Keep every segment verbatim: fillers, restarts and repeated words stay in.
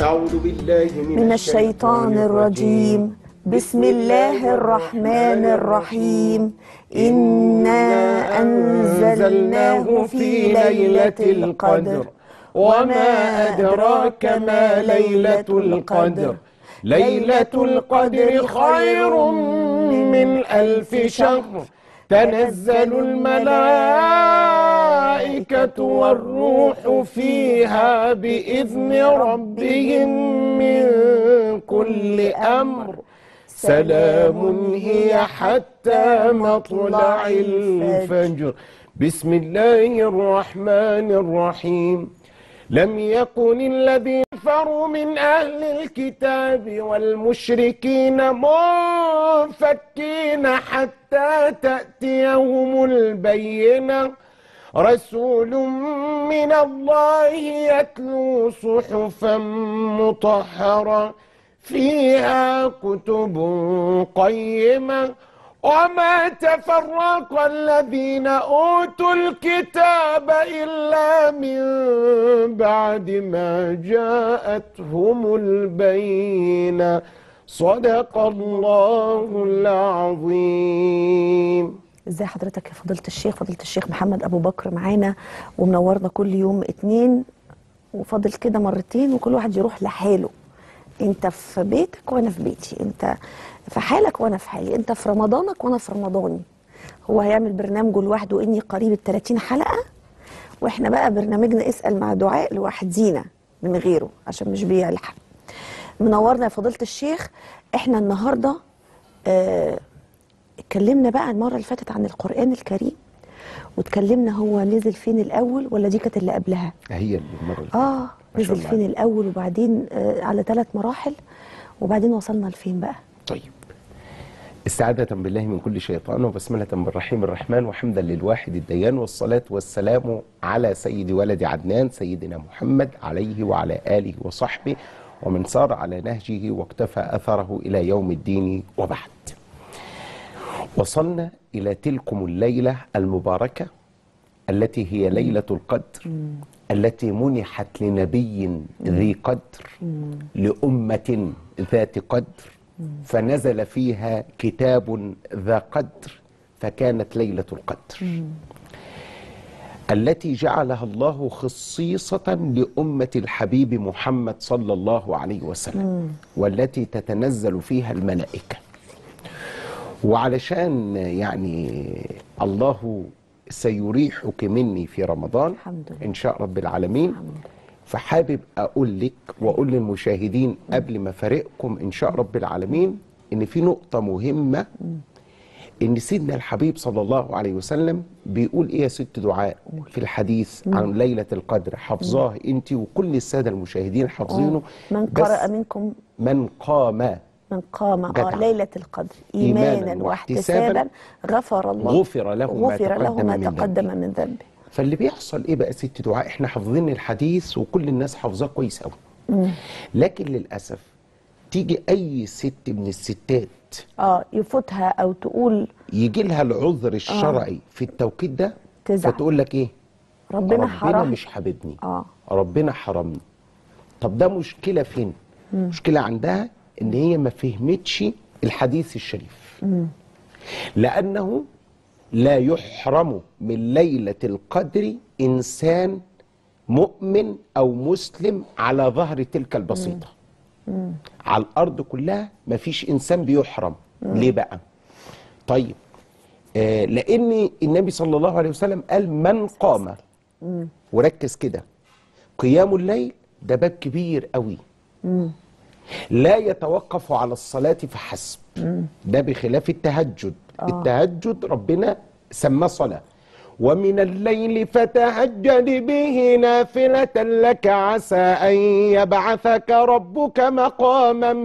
أعوذ بالله من, من الشيطان الرجيم. بسم الله الرحمن الرحيم. إنا أنزلناه في ليلة القدر وما أدراك ما ليلة القدر. ليلة القدر خير من ألف شهر. تنزل الملائكة والروح فيها بإذن ربهم من كل أمر. سلام هي حتى مطلع الفجر. بسم الله الرحمن الرحيم. لم يكن الذين كفروا من أهل الكتاب والمشركين منفكين حتى تأتيهم البينة. رسول من الله يتلو صحفا مطهرة فيها كتب قيمة. وما تفرق الذين أوتوا الكتاب إلا من بعد ما جاءتهم البينة. صدق الله العظيم. ازي حضرتك يا فضيلة الشيخ؟ فضيلة الشيخ محمد أبو بكر معانا ومنورنا كل يوم اتنين، وفاضل كده مرتين وكل واحد يروح لحاله. انت في بيتك وانا في بيتي، انت في حالك وانا في حالي، انت في رمضانك وانا في رمضاني. هو هيعمل برنامجه لوحده اني قريب التلاتين حلقة، واحنا بقى برنامجنا اسأل مع دعاء لوحدينا من غيره عشان مش بيلحق. منورنا يا فضيلة الشيخ. احنا النهارده اه اتكلمنا بقى المرة اللي فاتت عن القرآن الكريم، واتكلمنا هو نزل فين الأول ولا دي كانت اللي قبلها؟ هي المرة اللي اه نزل فين الأول وبعدين آه على ثلاث مراحل وبعدين وصلنا لفين بقى؟ طيب، استعاذة بالله من كل شيطان وبسملة بالرحيم الرحمن وحمدا للواحد الديان والصلاة والسلام على سيد ولد عدنان سيدنا محمد عليه وعلى آله وصحبه ومن سار على نهجه واقتفى أثره إلى يوم الدين وبعد. وصلنا إلى تلكم الليلة المباركة التي هي ليلة القدر، التي منحت لنبي ذي قدر لأمة ذات قدر، فنزل فيها كتاب ذا قدر فكانت ليلة القدر التي جعلها الله خصيصة لأمة الحبيب محمد صلى الله عليه وسلم، والتي تتنزل فيها الملائكة. وعلشان يعني الله سيريحك مني في رمضان الحمد لله إن شاء رب العالمين، فحابب أقول لك وأقول للمشاهدين قبل ما فارقكم إن شاء رب العالمين إن في نقطة مهمة، إن سيدنا الحبيب صلى الله عليه وسلم بيقول إيه يا ست دعاء في الحديث عن ليلة القدر، حافظاه أنت وكل السادة المشاهدين حافظينه. من قرأ منكم من قام من قام آه ليلة القدر إيمانا واحتسابا غفر الله غفر له ما غفر له تقدم ما من تقدم ذنبه. من ذنبه. فاللي بيحصل ايه بقى ست دعاء؟ احنا حافظين الحديث وكل الناس حافظاه كويس قوي، لكن للاسف تيجي اي ست من الستات اه يفوتها او تقول يجي لها العذر الشرعي آه. في التوقيت ده تزعل، فتقول لك ايه؟ ربنا, ربنا حرام مش حاببني آه. ربنا حرمني. طب ده مشكله فين؟ مم. مشكله عندها ان هي ما فهمتش الحديث الشريف. مم. لانه لا يحرم من ليلة القدر إنسان مؤمن أو مسلم على ظهر تلك البسيطة. مم. على الأرض كلها ما فيش إنسان بيحرم. مم. ليه بقى؟ طيب آه لأن النبي صلى الله عليه وسلم قال من قام. مم. وركز كده، قيام الليل ده باب كبير قوي. مم. لا يتوقف على الصلاة فحسب. مم. ده بخلاف التهجد. آه. التهجد ربنا سمى صلاة. ومن الليل فتهجد به نافلة لك عسى أن يبعثك ربك مقاما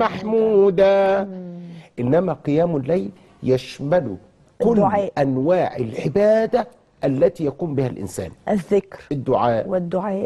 محمودا. مم. إنما قيام الليل يشمل كل الدعاء. أنواع العبادة التي يقوم بها الإنسان، الذكر الدعاء والدعاء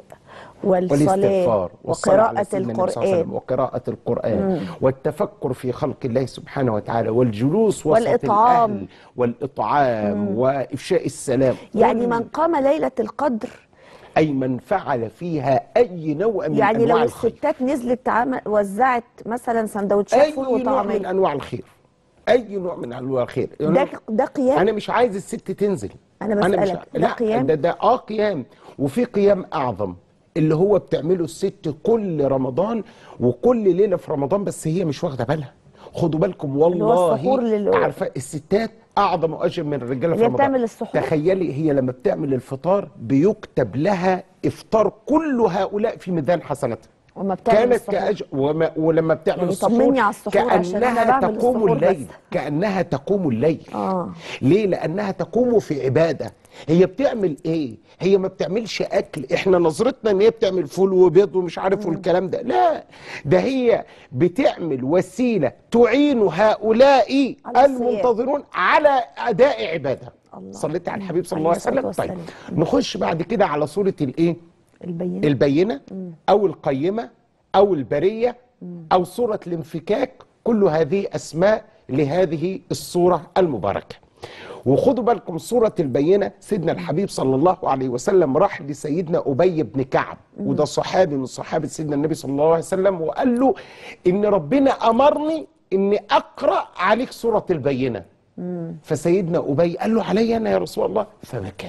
والصلاة وقراءة القرآن وقراءة القرآن مم. والتفكر في خلق الله سبحانه وتعالى والجلوس وسط والإطعام الأهل والإطعام مم. وإفشاء السلام. يعني من قام ليلة القدر أي من فعل فيها أي نوع من يعني أنواع لو الخير. الستات نزلت تعمل وزعت مثلا سندوتشات فول أي نوع وطعميه، من أنواع الخير، أي نوع من أنواع الخير. ده ده قيام. أنا مش عايز الست تنزل، انا أنا مش بسألك، ع... ده لا قيام؟ ده ده آه قيام. وفي قيام أعظم اللي هو بتعمله الست كل رمضان وكل ليلة في رمضان، بس هي مش واخدة بالها. خدوا بالكم اللي هو السحور والله، لل... عارفة الستات أعظم أجر من الرجالة اللي في هي رمضان. بتعمل السحور. تخيلي هي لما بتعمل الفطار بيكتب لها إفطار كل هؤلاء في ميزان حسناتها. وما بتعمل كانت السحور. كأج... وما... ولما بتعمل يعني السحور طمني على السحور عشان أنا كأنها بعمل تقوم السحور الليل، بس. كأنها تقوم الليل. آه. ليه؟ لأنها تقوم في عبادة. هي بتعمل ايه؟ هي ما بتعملش اكل، احنا نظرتنا ان هي بتعمل فول وبيض ومش عارف والكلام ده، لا، ده هي بتعمل وسيلة تعين هؤلاء على الصيام. المنتظرون على اداء عبادة. الله. صليت على الحبيب صلى عليه الله عليه الصلاة وسلم. طيب والسلام. نخش بعد كده على سورة الايه؟ البينة. البينة او القيمة او البرية او سورة الانفكاك. كل هذه اسماء لهذه السورة المباركة. وخدوا بالكم سورة البينة، سيدنا الحبيب صلى الله عليه وسلم راح لسيدنا أبي بن كعب، وده صحابي من صحابة سيدنا النبي صلى الله عليه وسلم، وقال له إن ربنا أمرني إني أقرأ عليك سورة البينة. فسيدنا أبي قال له علي أنا يا رسول الله، فبكى.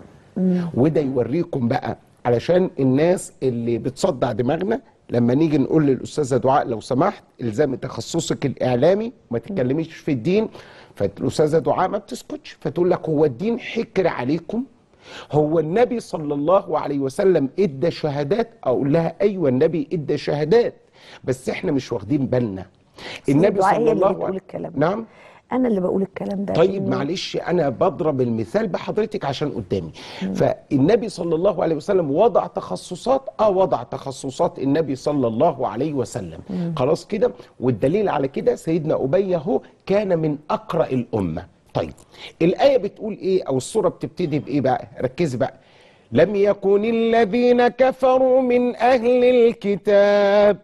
وده يوريكم بقى علشان الناس اللي بتصدع دماغنا، لما نيجي نقول للأستاذة دعاء لو سمحت الزامي تخصصك الإعلامي ما تتكلميش في الدين، فالأستاذة دعاء ما بتسكتش، فتقول لك هو الدين حكر عليكم؟ هو النبي صلى الله عليه وسلم ادى شهادات؟ اقول لها ايوه النبي ادى شهادات، بس احنا مش واخدين بالنا. النبي صلى الله عليه وسلم. نعم انا اللي بقول الكلام ده. طيب معلش انا بضرب المثال بحضرتك عشان قدامي. مم. فالنبي صلى الله عليه وسلم وضع تخصصات، اه وضع تخصصات النبي صلى الله عليه وسلم. مم. خلاص كده، والدليل على كده سيدنا ابي هو كان من اقرأ الامه. طيب الايه بتقول ايه او السوره بتبتدي بايه بقى؟ ركزي بقى. لم يكن الذين كفروا من اهل الكتاب.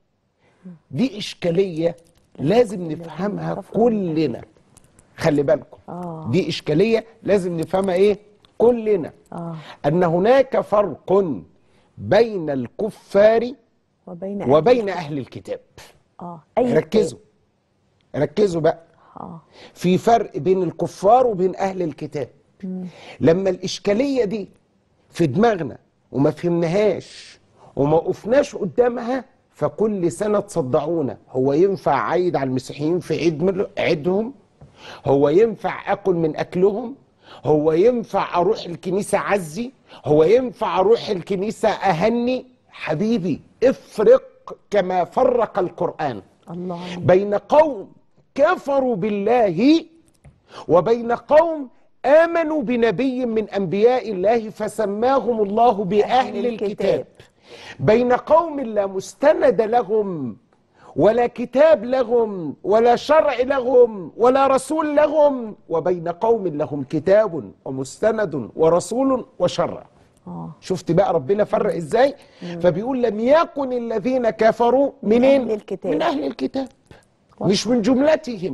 دي اشكاليه لازم نفهمها كلنا، خلي بالكم. آه. دي إشكالية لازم نفهمها إيه كلنا. آه. أن هناك فرق بين الكفار وبين أهل, وبين أهل الكتاب. آه. أي ركزوا كتاب. ركزوا بقى. آه. في فرق بين الكفار وبين أهل الكتاب. مم. لما الإشكالية دي في دماغنا وما فهمناهاش وما وقفناش قدامها، فكل سنة تصدعونا. هو ينفع عيد على المسيحيين في عيد عيدهم؟ هو ينفع أكل من أكلهم؟ هو ينفع أروح الكنيسة عزي؟ هو ينفع أروح الكنيسة أهني؟ حبيبي افرق كما فرق القرآن الله بين قوم كفروا بالله وبين قوم آمنوا بنبي من أنبياء الله فسماهم الله بأهل الكتاب. بين قوم لا مستند لهم ولا كتاب لهم ولا شرع لهم ولا رسول لهم، وبين قوم لهم كتاب ومستند ورسول وشرع. آه. شفت بقى ربنا فرق ازاي؟ مم. فبيقول لم يكن الذين كفروا منين؟ من أهل الكتاب. من أهل الكتاب مش من جملتهم.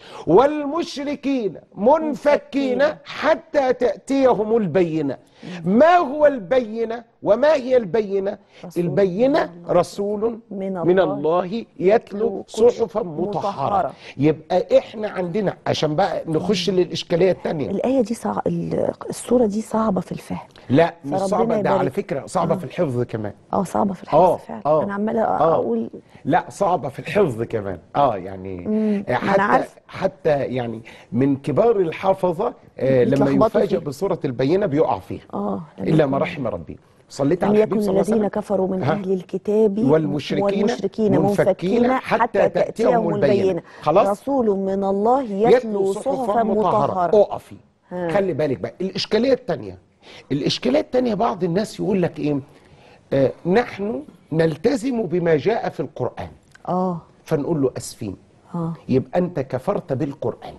والمشركين منفكين حتى تأتيهم البينة. ما هو البينة وما هي البينة؟ البينة رسول من الله, من الله يتلو صحفا مطهرة. يبقى احنا عندنا عشان بقى نخش للإشكالية الثانية. الآية دي صع... السورة دي صعبة في الفهم. لا مش صعبة، ده على فكرة صعبة آه. في الحفظ كمان. اه صعبة في الحفظ فعلا. آه. انا عمالة آه. اقول لا صعبة في الحفظ كمان. اه يعني مم. حتى حتى يعني من كبار الحافظة آه لما يفاجئ بسورة البينة بيقع فيها. اه إلا ما رحم ربي. صليت على الحبيب صلى الله عليه وسلم. الذين كفروا من أهل الكتاب والمشركين, والمشركين منفكين حتى تأتيهم البينة. خلاص. رسول من الله يتلو صحفا مطهرة. اقفي. خلي بالك بقى الإشكالية الثانية. الإشكالية الثانية بعض الناس يقول لك إيه؟ آه نحن نلتزم بما جاء في القرآن. اه فنقول له أسفين. اه يبقى أنت كفرت بالقرآن.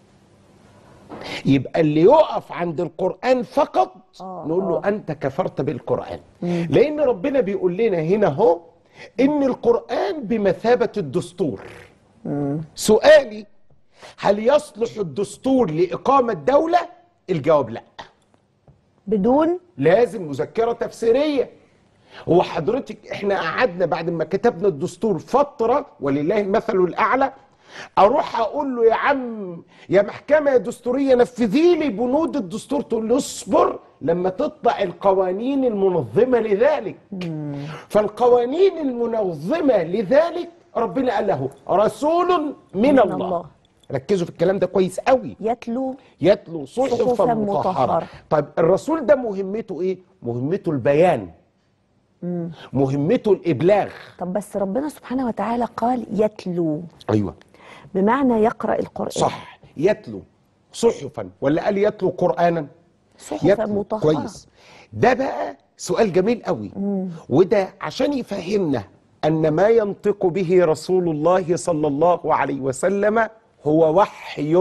يبقى اللي يقف عند القرآن فقط أوه. نقول له أنت كفرت بالقرآن. مم. لأن ربنا بيقول لنا هنا هو إن القرآن بمثابة الدستور. مم. سؤالي هل يصلح الدستور لإقامة دولة؟ الجواب لا. بدون لازم مذكره تفسيريه. هو حضرتك احنا قعدنا بعد ما كتبنا الدستور فتره ولله المثل الاعلى، اروح اقول له يا عم يا محكمه يا دستوريه نفذي لي بنود الدستور، تقول له اصبر لما تطلع القوانين المنظمه لذلك. فالقوانين المنظمه لذلك ربنا قال له رسول من, من الله. الله ركزوا في الكلام ده كويس قوي. يتلو يتلو صحفا مطهره. طيب الرسول ده مهمته ايه؟ مهمته البيان، مم. مهمته الابلاغ. طب بس ربنا سبحانه وتعالى قال يتلو. ايوه بمعنى يقرأ القرآن. صح، يتلو صحفا ولا قال يتلو قرآنا؟ صحفا مطهرة. كويس. ده بقى سؤال جميل قوي. مم. وده عشان يفهمنا أن ما ينطق به رسول الله صلى الله عليه وسلم هو وحي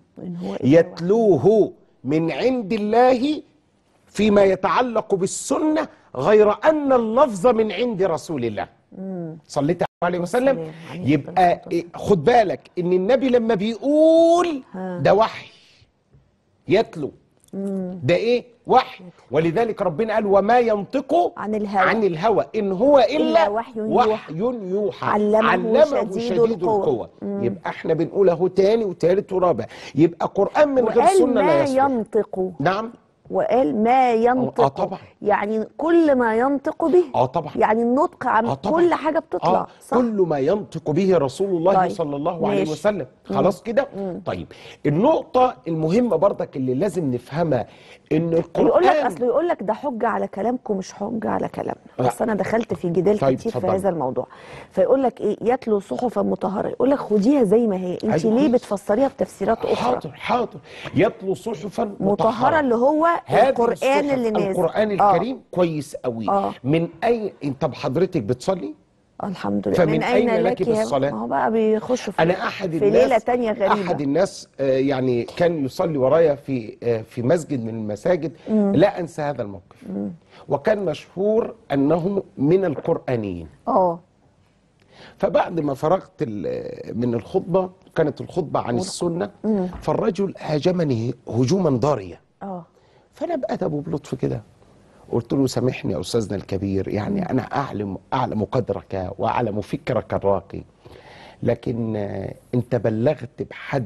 يتلوه من عند الله فيما يتعلق بالسنة، غير أن اللفظ من عند رسول الله صليت عليه وسلم. يبقى خد بالك ان النبي لما بيقول ده وحي يتلو، ده ايه؟ وحي. ولذلك ربنا قال وما ينطق عن الهوى, عن الهوى إن هو إلا, إلا وحي, وحي يوحى علمه, علمه شديد, شديد القوة, القوة. يبقى احنا بنقول اهو تاني وتالت ورابع، يبقى قرآن من غير سنة لا يصلح. ما ينطق. نعم. وقال ما ينطق. اه طبعا. يعني كل ما ينطق به. اه طبعا. يعني النطق عن آه كل حاجه بتطلع. آه صح؟ كل ما ينطق به رسول الله طيب. صلى الله عليه ماشي. وسلم. خلاص كده. طيب النقطه المهمه برضك اللي لازم نفهمها ان القرآن يقول لك اصله يقول لك ده حجه على كلامكم مش حجه على كلامنا. بس انا دخلت في جدال طيب كتير فضل. في هذا الموضوع. فيقول لك ايه؟ يتلو صحفا مطهره. يقول لك خديها زي ما هي، انت ليه بتفسريها بتفسيرات اخرى؟ حاضر حاضر. يتلو صحفا مطهره, مطهرة اللي هو القرآن اللي نازل. القرآن الكريم آه. كويس قوي. آه. من اي طب حضرتك بتصلي؟ الحمد لله. فمن أين, أين لك بالصلاة؟ ما هو بقى بيخشوا في, أنا أحد في ليلة تانية غريبة. أحد الناس يعني كان يصلي ورايا في في مسجد من المساجد. مم. لا أنسى هذا الموقف. مم. وكان مشهور أنه من القرآنيين. اه فبعد ما فرغت من الخطبة، كانت الخطبة عن السنة. مم. فالرجل هاجمني هجوما ضاريا. اه فأنا بأدب وبلطف كده قلت له سامحني يا أستاذنا الكبير، يعني أنا أعلم أعلم قدرك وأعلم فكرك الراقي، لكن أنت بلغت بحد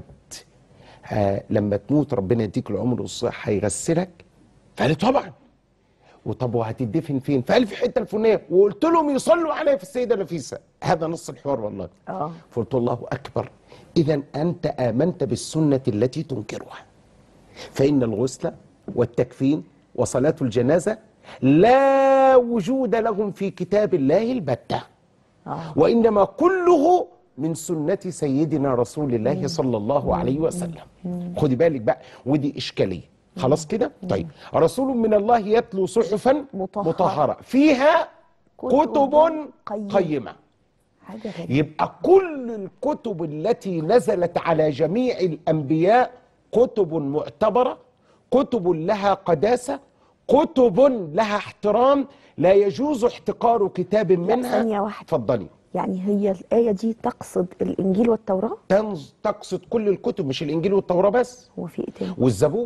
لما تموت ربنا يديك العمر والصحة هيغسلك؟ فقال لي طبعا. وطب وهتدفن فين؟ فقال لي في الحتة الفلانية، وقلت لهم يصلوا عليا في السيدة نفيسة. هذا نص الحوار والله. اه فقلت الله أكبر، إذا أنت آمنت بالسنة التي تنكرها، فإن الغسل والتكفين وصلاة الجنازة لا وجود لهم في كتاب الله البتة. آه. وإنما كله من سنة سيدنا رسول الله مم. صلى الله مم. عليه وسلم. مم. خدي بالك بقى، ودي إشكالية. خلاص كده؟ طيب رسول من الله يتلو صحفا مطهرة, مطهرة فيها كتب قيمة, قيمة. يبقى كل الكتب التي نزلت على جميع الأنبياء كتب معتبرة، كتب لها قداسة، كتب لها احترام، لا يجوز احتقار كتاب منها. ثانية واحدة. اتفضلي. يعني هي الآية دي تقصد الإنجيل والتوراة؟ تقصد كل الكتب، مش الإنجيل والتوراة بس. هو في إيه تاني؟ والزبور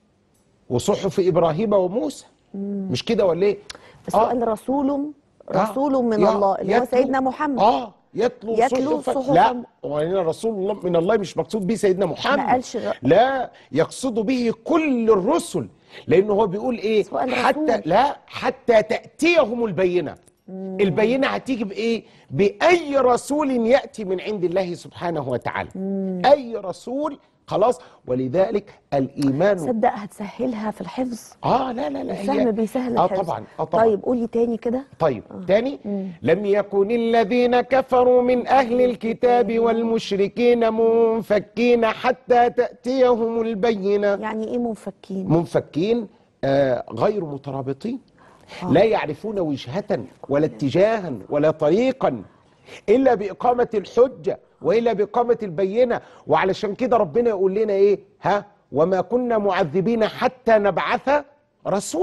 وصحف إبراهيم وموسى. مم. مش كده ولا إيه؟ بس آه. قال رسول رسول آه. من الله اللي هو سيدنا محمد. اه يتلو, يتلو صحفا. لا وهنا رسول الله من الله مش مقصود به سيدنا محمد. ما قالش ر... لا يقصد به كل الرسل، لأنه هو بيقول إيه؟ حتى لا حتى تأتيهم البينة. مم. البينة هتيجي بإيه؟ بأي رسول يأتي من عند الله سبحانه وتعالى. مم. أي رسول. خلاص. ولذلك الإيمان صدق هتسهلها في الحفظ. اه لا لا لا الفهم بيسهل الحفظ. اه طبعا اه طبعا. طيب قولي تاني كده. طيب آه. تاني. مم. لم يكن الذين كفروا من أهل الكتاب والمشركين منفكين حتى تأتيهم البينة. يعني ايه منفكين؟ منفكين آه غير مترابطين. آه. لا يعرفون وجهة ولا اتجاها ولا طريقا إلا بإقامة الحجة وإلا بإقامة البينة. وعلشان كده ربنا يقول لنا إيه؟ ها وما كنا معذبين حتى نبعث رسولا.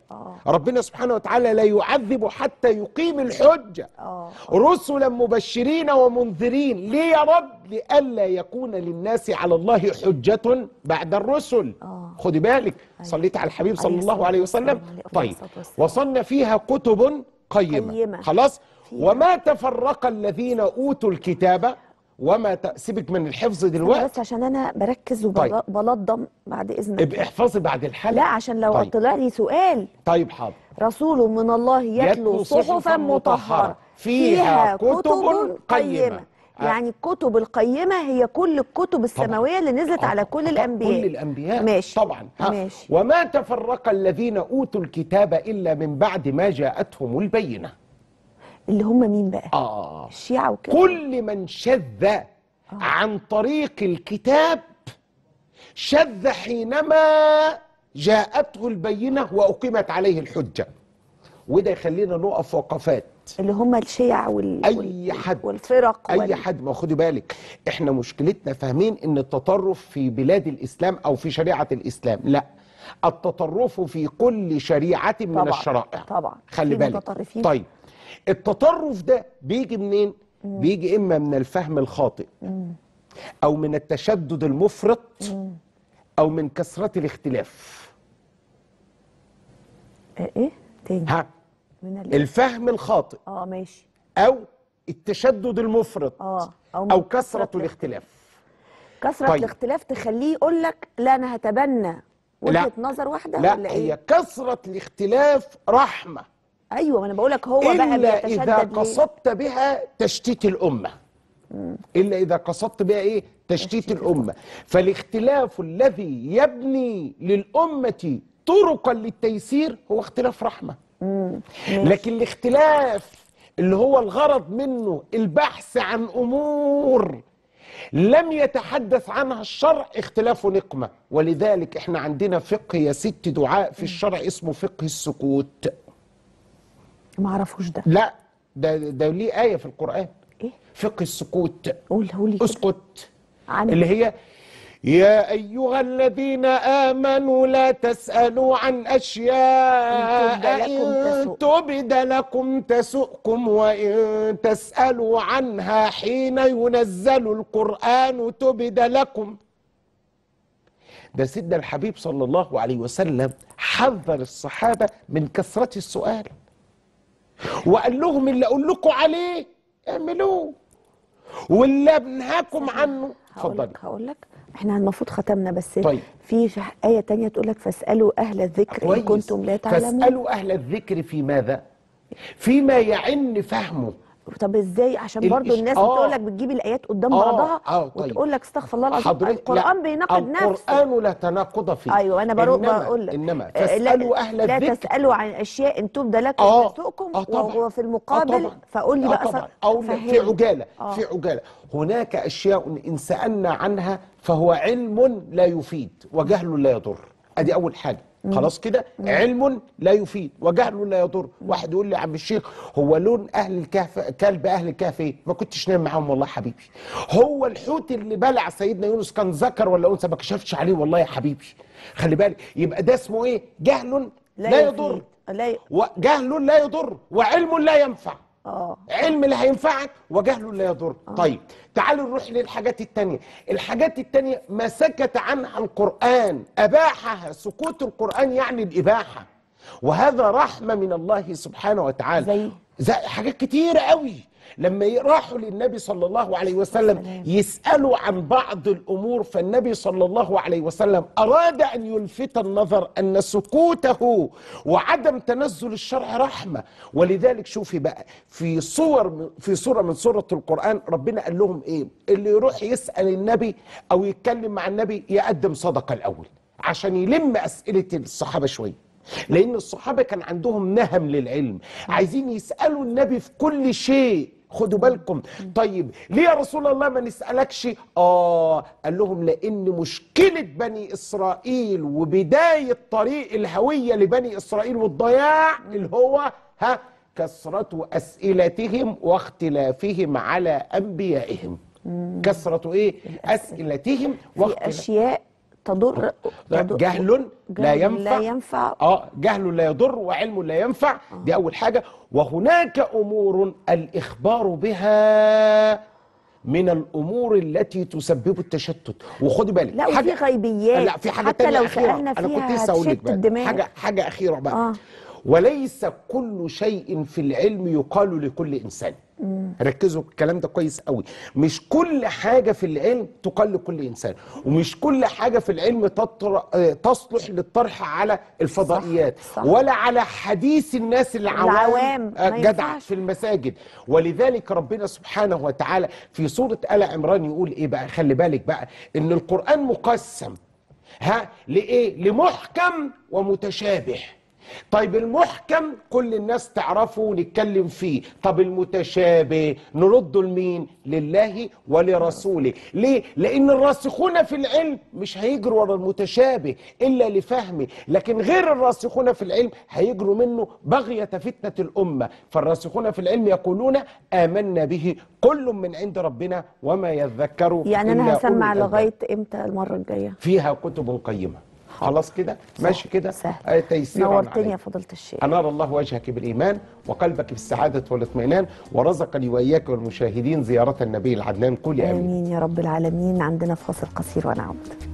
آه. ربنا سبحانه وتعالى لا يعذب حتى يقيم الحجة. آه. رسلا مبشرين ومنذرين. ليه يا رب؟ لئلا يكون للناس على الله حجة بعد الرسل. آه. خدي بالك. صليت على الحبيب صلى عليه الله الصلاة عليه والسلام. وسلم. عليه أفضل طيب الصلاة والسلام. وصلنا فيها كتب قيمة, قيمة. خلاص. فيها. وما تفرق الذين أوتوا الكتاب وما ت... سيبك من الحفظ دلوقتي بس عشان انا بركز طيب. وبلضم بعد اذنك. ابقى احفظي بعد الحلقة. لا عشان لو طيب. طلع لي سؤال. طيب حاضر. رسول من الله يتلو صحفا مطهرة فيها كتب قيمة. يعني الكتب القيمة هي كل الكتب السماوية اللي نزلت على كل الأنبياء. كل الأنبياء ماشي طبعا. ماشي. وما تفرق الذين أوتوا الكتاب إلا من بعد ما جاءتهم البينة. اللي هم مين بقى؟ آه. الشيعة وكده. كل من شذ آه. عن طريق الكتاب شذ حينما جاءته البينة وأقيمت عليه الحجة. وده يخلينا نقف وقفات. اللي هم الشيع وال... اي حد والفرق اي وال... حد. ما خدي بالك احنا مشكلتنا فاهمين ان التطرف في بلاد الاسلام او في شريعه الاسلام. لا، التطرف في كل شريعه من طبعًا. الشرائع. طبعا خلي بالك. متطرفين. طيب التطرف ده بيجي منين؟ مم. بيجي اما من الفهم الخاطئ مم. او من التشدد المفرط مم. او من كثره الاختلاف. ايه تاني؟ ها من الفهم الخاطئ اه ماشي او التشدد المفرط اه او, أو كثره الاختلاف. كثره طيب. الاختلاف تخليه يقول لك لا انا هتبنى وجهه نظر واحده لا ولا هي ايه؟ كثره الاختلاف رحمه. ايوه انا بقول لك هو بقى إلا بيتشدد إذا قصدت بها تشتيت الأمة. مم. إلا إذا قصدت بها إيه؟ تشتيت, تشتيت الأمة. فالاختلاف الذي يبني للأمة طرقا للتيسير هو اختلاف رحمة. مم. لكن الاختلاف اللي هو الغرض منه البحث عن أمور لم يتحدث عنها الشرع اختلاف نقمة. ولذلك احنا عندنا فقه يا ست دعاء في الشرع اسمه فقه السكوت. ما اعرفوش ده. لا ده ده ليه آية في القرآن. ايه؟ فقه السكوت. قوله لي اسكت. عن اللي هي يا أيها الذين آمنوا لا تسألوا عن أشياء إن تبد لكم تسؤكم وإن تسألوا عنها حين ينزل القرآن تبد لكم. ده سيدنا الحبيب صلى الله عليه وسلم حذر الصحابة من كثرة السؤال وقال لهم اللي أقول لكم عليه اعملوه واللي أنهاكم عنه اتفضلي. هقول لك احنا المفروض ختمنا بس طيب. في آية تانية تقول لك فاسألوا أهل الذكر إن كنتم لا تعلمون. فاسألوا أهل الذكر في ماذا؟ فيما يعن فهمه. طب ازاي؟ عشان برضو الناس آه. بتقول لك بتجيب الايات قدام آه. بعضها آه. طيب. وتقول لك استغفر الله العظيم القرآن بيناقض نفسه. القرآن لا تناقض فيه. ايوه انا بقول لك انما فاسألوا اهل الذكر. لا تسألوا عن اشياء ان تبدى لكم آه. تسؤكم آه وهو في المقابل آه فقول لي آه بقى طبعا. او فهمني. في عجالة آه. في عجالة هناك اشياء ان سألنا عنها فهو علم لا يفيد وجهل لا يضر. ادي اول حاجة. خلاص كده علم لا يفيد وجهل لا يضر. واحد يقول لي يا عم الشيخ هو لون اهل الكهف كلب اهل الكهف ايه؟ ما كنتش نايم معاهم والله حبيبي. هو الحوت اللي بلع سيدنا يونس كان ذكر ولا انثى؟ ما كشفتش عليه والله يا حبيبي. خلي بالك يبقى ده اسمه ايه؟ جهل لا, لا يضر. لا ي... وجهل لا يضر وعلم لا ينفع. اه علم اللي هينفعك وجهل لا يضر. آه. طيب تعالوا نروح للحاجات التانية. الحاجات التانية ما سكت عنها القرآن أباحها. سكوت القرآن يعني الإباحة وهذا رحمة من الله سبحانه وتعالى. زي زي حاجات كتيرة قوي. لما راحوا للنبي صلى الله عليه وسلم يسألوا عن بعض الأمور فالنبي صلى الله عليه وسلم أراد أن يلفت النظر أن سكوته وعدم تنزل الشرع رحمة. ولذلك شوفي بقى في صور في سورة من سورة القرآن ربنا قال لهم إيه؟ اللي يروح يسأل النبي أو يتكلم مع النبي يقدم صدقة الأول عشان يلم أسئلة الصحابة شوية. لأن الصحابة كان عندهم نهم للعلم عايزين يسألوا النبي في كل شيء. خدوا بالكم. طيب ليه يا رسول الله ما نسألكش؟ آه قال لهم لأن مشكلة بني إسرائيل وبداية طريق الهوية لبني إسرائيل والضياع اللي هو ها كثرة أسئلتهم واختلافهم على أنبيائهم. كثرة إيه؟ أسئلتهم واختلاف. في أشياء تضر, تضر جهل لا ينفع لا ينفع اه جهل لا يضر وعلم لا ينفع. آه. دي اول حاجه. وهناك امور الاخبار بها من الامور التي تسبب التشتت. وخدي بالك لا وفي غيبيات، لا في حاجه حتى لو اخيره سألنا انا كنت فيها لسه هقول لك هتشت بقى الدماغ. حاجه حاجه اخيره بقى. آه. وليس كل شيء في العلم يقال لكل انسان. مم. ركزوا الكلام ده كويس قوي. مش كل حاجه في العلم تقال لكل انسان، ومش كل حاجه في العلم تطر... تصلح للطرح على الفضائيات. صح. صح. ولا على حديث الناس العوام جدع في المساجد. ولذلك ربنا سبحانه وتعالى في سوره آل عمران يقول ايه بقى؟ خلي بالك بقى ان القرآن مقسم ها لايه؟ لمحكم ومتشابه. طيب المحكم كل الناس تعرفه ونتكلم فيه. طب المتشابه نرده لمين؟ لله ولرسوله. ليه؟ لأن الراسخون في العلم مش هيجروا ورا المتشابه إلا لفهمه، لكن غير الراسخون في العلم هيجروا منه بغية فتنة الأمة. فالراسخون في العلم يقولون آمنا به كل من عند ربنا وما يذكروا يعني أنا هسمع لغاية إمتى المرة الجاية؟ فيها كتب قيمة. خلاص كده ماشي كده. سهل. تيسيرا نورتني يا فضيلة الشيخ. أنار الله وجهك بالإيمان وقلبك بالسعادة والاطمئنان، ورزقني وإياك والمشاهدين زيارة النبي العدنان. قولي آمين. آمين يا رب العالمين. عندنا فاصل قصير ونعود.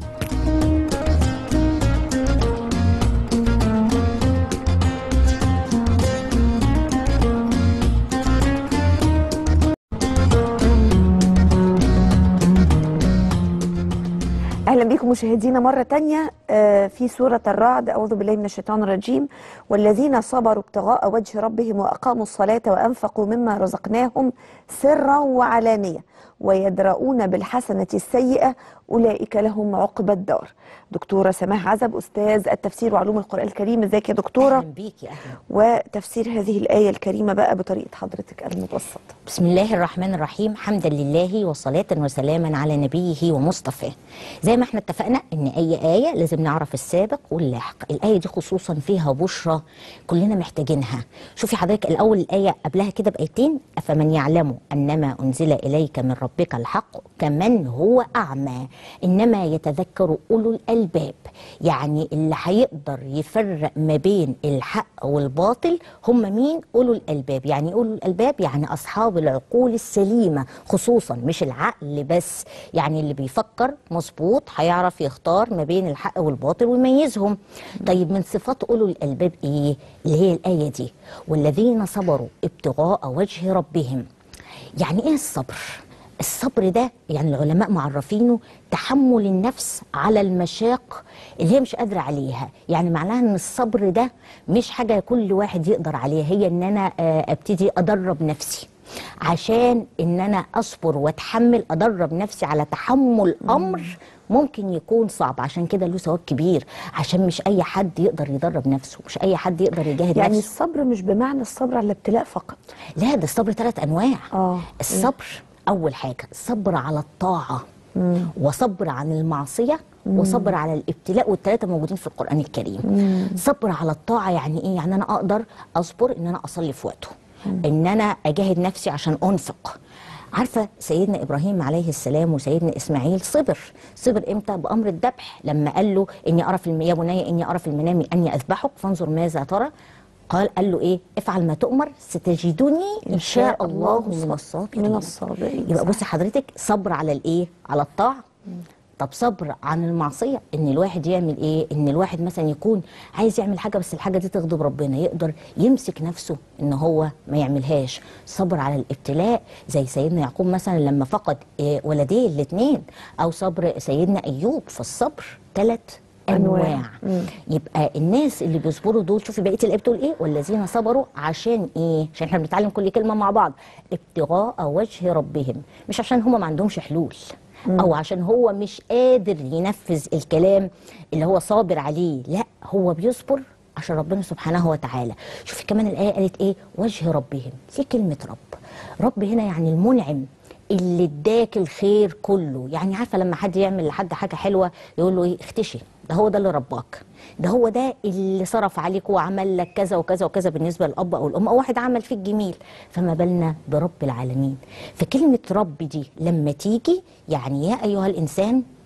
أهلا بكم مشاهدينا مرة تانية في سورة الرعد. أعوذ بالله من الشيطان الرجيم. والذين صبروا ابتغاء وجه ربهم وأقاموا الصلاة وأنفقوا مما رزقناهم سرا وعلانية ويدرؤون بالحسنة السيئة أولئك لهم عقبى الدار. دكتورة سماح عزب، أستاذ التفسير وعلوم القرآن الكريم. ازيك يا دكتورة؟ أهلا بيكي. أهلا. وتفسير هذه الآية الكريمة بقى بطريقة حضرتك المبسطة. بسم الله الرحمن الرحيم. حمدا لله وصلاة وسلاما على نبيه ومصطفاه. زي ما احنا اتفقنا ان اي آية لازم نعرف السابق واللاحق. الآية دي خصوصا فيها بشرى كلنا محتاجينها. شوفي حضرتك الأول الآية قبلها كده بآيتين: أفمن يعلم أنما أنزل إليك من ربك الحق كمن هو أعمى إنما يتذكر أولو الألباب. يعني اللي هيقدر يفرق ما بين الحق والباطل هم مين؟ أولو الألباب. يعني أولو الألباب يعني أصحاب العقول السليمة، خصوصا مش العقل بس، يعني اللي بيفكر مظبوط هيعرف يختار ما بين الحق والباطل ويميزهم. طيب من صفات أولو الألباب إيه؟ اللي هي الآية دي: والذين صبروا ابتغاء وجه ربهم. يعني إيه الصبر؟ الصبر ده يعني العلماء معرفينه تحمل النفس على المشاق اللي هي مش قادرة عليها. يعني معناها ان الصبر ده مش حاجة كل واحد يقدر عليها، هي ان انا ابتدي ادرب نفسي عشان ان انا اصبر واتحمل، ادرب نفسي على تحمل امر ممكن يكون صعب. عشان كده له ثواب كبير، عشان مش اي حد يقدر يدرب نفسه، مش اي حد يقدر يجاهد يعني نفسه. الصبر مش بمعنى الصبر على الابتلاء فقط. لا، ده الصبر ثلاث انواع. اه الصبر أول حاجة صبر على الطاعة، مم. وصبر عن المعصية، مم. وصبر على الابتلاء، والثلاثة موجودين في القرآن الكريم. مم. صبر على الطاعة يعني إيه؟ يعني أنا أقدر أصبر إن أنا أصلي في وقته، مم. إن أنا أجاهد نفسي عشان أنفق. عارفة سيدنا إبراهيم عليه السلام وسيدنا إسماعيل صبر. صبر إمتى؟ بأمر الذبح، لما قال له إني أرى في الم... يا بني إني أرى في المنام أني أذبحك فانظر ماذا ترى. قال قال له ايه؟ افعل ما تؤمر ستجدني ان شاء الله من الصابرين. من الصابرين. يبقى بصي حضرتك، صبر على الايه؟ على الطاعه. طب صبر عن المعصيه، ان الواحد يعمل ايه؟ ان الواحد مثلا يكون عايز يعمل حاجه بس الحاجه دي تغضب ربنا، يقدر يمسك نفسه ان هو ما يعملهاش. صبر على الابتلاء زي سيدنا يعقوب مثلا لما فقد إيه ولديه الاثنين، او صبر سيدنا ايوب. فالصبر ثلاث انواع. أنواع. يبقى الناس اللي بيصبروا دول، شوفي بقيه الايه بتقول ايه: والذين صبروا عشان ايه؟ عشان احنا بنتعلم كل كلمه مع بعض. ابتغاء وجه ربهم، مش عشان هم ما عندهمش حلول، مم. او عشان هو مش قادر ينفذ الكلام اللي هو صابر عليه، لا، هو بيصبر عشان ربنا سبحانه وتعالى. شوفي كمان الايه قالت ايه: وجه ربهم. دي كلمه رب. رب هنا يعني المنعم اللي اداك الخير كله. يعني عارفه لما حد يعمل لحد حاجه حلوه يقول له ايه؟ اختشي، ده هو ده اللي رباك، ده هو ده اللي صرف عليك وعمل لك كذا وكذا وكذا. بالنسبه للاب او الام او واحد عمل فيك جميل، فما بالنا برب العالمين. فكلمه رب دي لما تيجي يعني يا ايها الانسان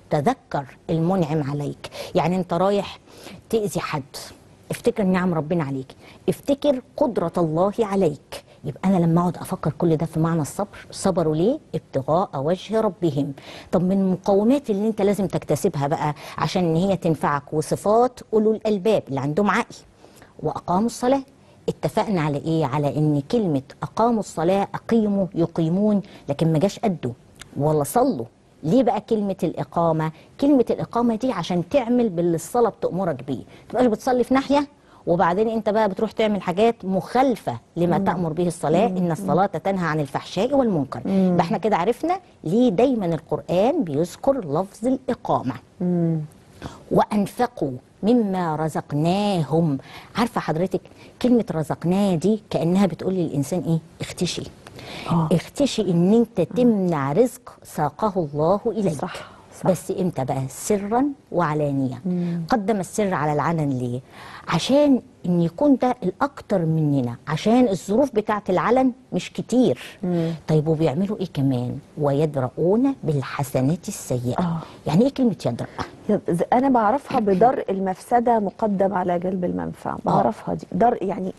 تذكر المنعم عليك. يعني انت رايح تأذي حد، افتكر نعم ربنا عليك، افتكر قدرة الله عليك. يبقى أنا لما أقعد أفكر كل ده في معنى الصبر، صبروا ليه؟ ابتغاء وجه ربهم. طب من المقومات اللي أنت لازم تكتسبها بقى عشان إن هي تنفعك، وصفات أولو الألباب اللي عندهم عقل، وأقاموا الصلاة. اتفقنا على إيه؟ على إن كلمة أقاموا الصلاة، أقيموا يقيمون، لكن ما جاش قده ولا صلوا. ليه بقى كلمة الإقامة؟ كلمة الإقامة دي عشان تعمل باللي الصلاة بتأمرك بيه، ما تبقاش بتصلي في ناحية وبعدين انت بقى بتروح تعمل حاجات مخالفة لما مم. تأمر به الصلاة. مم. إن الصلاة تنهى عن الفحشاء والمنكر. يبقى احنا كده عرفنا ليه دايما القرآن بيذكر لفظ الإقامة. مم. وأنفقوا مما رزقناهم. عارفة حضرتك كلمة رزقناه دي كأنها بتقول للإنسان إيه؟ اختشي. أوه. اختشي إن أنت تمنع رزق ساقه الله إليك. صح. صح. بس امتى بقى؟ سرا وعلانية. مم. قدم السر على العلن ليه؟ عشان ان يكون ده الاكتر مننا، عشان الظروف بتاعت العلن مش كتير. مم. طيب وبيعملوا ايه كمان؟ ويدرؤون بالحسنات السيئة. آه. يعني ايه كلمة يدرأ؟ انا بعرفها بدرء المفسدة مقدم على جلب المنفعة، بعرفها دي درء يعني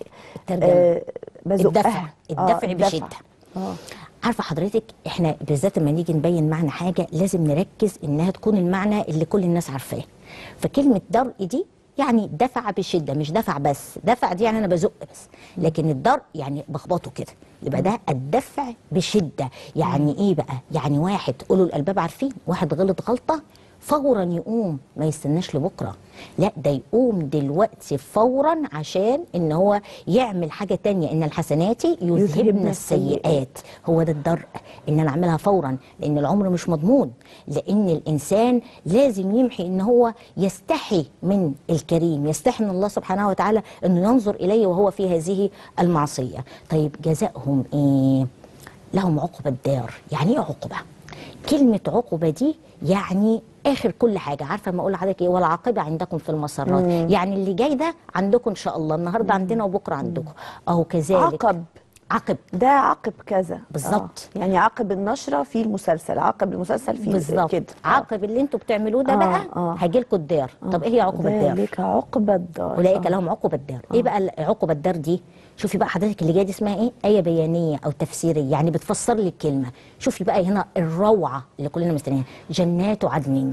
آه الدفع. الدفع آه بشدة. آه. عارفه حضرتك احنا بالذات لما نيجي نبين معنى حاجه لازم نركز انها تكون المعنى اللي كل الناس عارفاه. فكلمه درء دي يعني دفع بشده، مش دفع بس، دفع دي يعني انا بزق بس، لكن الدرء يعني بخبطه كده. يبقى ده الدفع بشده. يعني ايه بقى؟ يعني واحد اولو الالباب عارفين، واحد غلط غلطه فورا يقوم، ما يستناش لبكره، لا ده يقوم دلوقتي فورا عشان ان هو يعمل حاجه تانية، ان الحسنات يذهبن السيئات. هو ده الدرء، ان انا اعملها فورا، لان العمر مش مضمون، لان الانسان لازم يمحي ان هو يستحي من الكريم، يستحي من الله سبحانه وتعالى انه ينظر اليه وهو في هذه المعصيه. طيب جزاؤهم ايه؟ لهم عقبى الدار. يعني ايه عقبه؟ كلمه عقبه دي يعني اخر كل حاجه. عارفه ما اقول لحضرتك ايه؟ والعاقبه عندكم في المسرات. مم. يعني اللي جاي ده عندكم ان شاء الله، النهارده مم. عندنا وبكره عندكم. اهو كذلك عقب. عقب ده عقب كذا بالظبط. آه. يعني عقب النشره في المسلسل، عقب المسلسل في بالظبط كده. آه. عقب اللي انتوا بتعملوه ده آه. بقى آه. هيجي لكم الدار. آه. طب ايه هي عقب الدار؟ ذلك عقب الدار. اولئك آه. لهم عقب الدار. آه. ايه بقى عقب الدار دي؟ شوفي بقى حضرتك اللي جايه دي اسمها ايه؟ آية بيانية أو تفسيرية، يعني بتفسر لي الكلمة. شوفي بقى هنا الروعة اللي كلنا مستنيينها، جنات عدن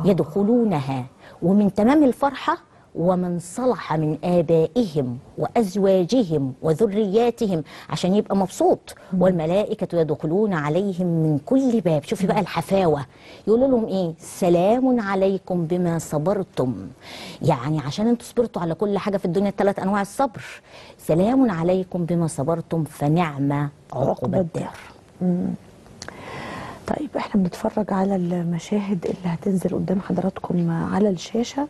يدخلونها ومن تمام الفرحة ومن صلح من آبائهم وأزواجهم وذرياتهم، عشان يبقى مبسوط. والملائكة يدخلون عليهم من كل باب. شوفي بقى الحفاوة، يقولوا لهم إيه؟ سلام عليكم بما صبرتم. يعني عشان انتوا صبرتوا على كل حاجة في الدنيا، ثلاث أنواع الصبر. سلام عليكم بما صبرتم فنعم عقب الدار. طيب احنا بنتفرج على المشاهد اللي هتنزل قدام حضراتكم على الشاشة.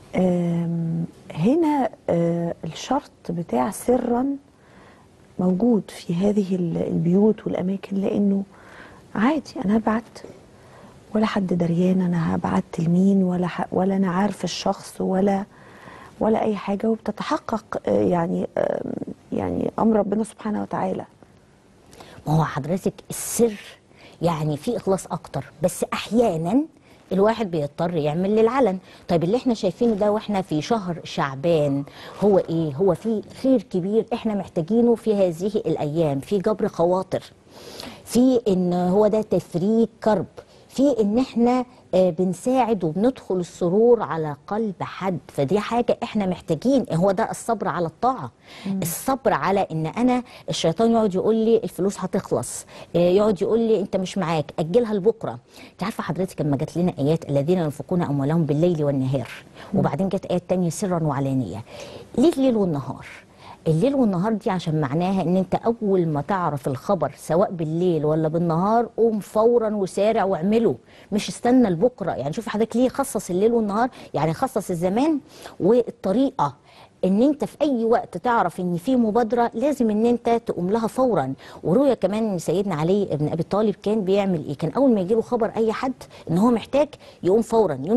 هنا الشرط بتاع سرا موجود في هذه البيوت والأماكن، لأنه عادي أنا هبعت ولا حد دريان أنا هبعت لمين، ولا ولا أنا عارف الشخص ولا ولا أي حاجة، وبتتحقق يعني يعني أمر ربنا سبحانه وتعالى. ما هو حضرتك السر يعني في إخلاص أكتر، بس أحيانا الواحد بيضطر يعمل للعلن. طيب اللي احنا شايفينه ده واحنا في شهر شعبان هو ايه؟ هو في خير كبير احنا محتاجينه في هذه الايام، في جبر خواطر، في ان هو ده تفريج كرب، في ان احنا آه بنساعد وبندخل السرور على قلب حد. فدي حاجة احنا محتاجين، هو ده الصبر على الطاعة. مم. الصبر على ان انا الشيطان يقعد يقول لي الفلوس هتخلص، آه يقعد يقول لي انت مش معاك، اجلها لبكره. انت عارفه حضرتك لما جت لنا ايات الذين ينفقون اموالهم بالليل والنهار، وبعدين جت ايات تانية سرا وعلانية. ليه الليل والنهار؟ الليل والنهار دي عشان معناها ان انت اول ما تعرف الخبر سواء بالليل ولا بالنهار قوم فورا وسارع واعمله، مش استنى لبكره. يعني شوف حضرتك ليه خصص الليل والنهار؟ يعني خصص الزمان والطريقه، ان انت في اي وقت تعرف ان في مبادره لازم ان انت تقوم لها فورا. وروي كمان ان سيدنا علي بن ابي طالب كان بيعمل ايه؟ كان اول ما يجيله خبر اي حد ان هو محتاج يقوم فورا ينفق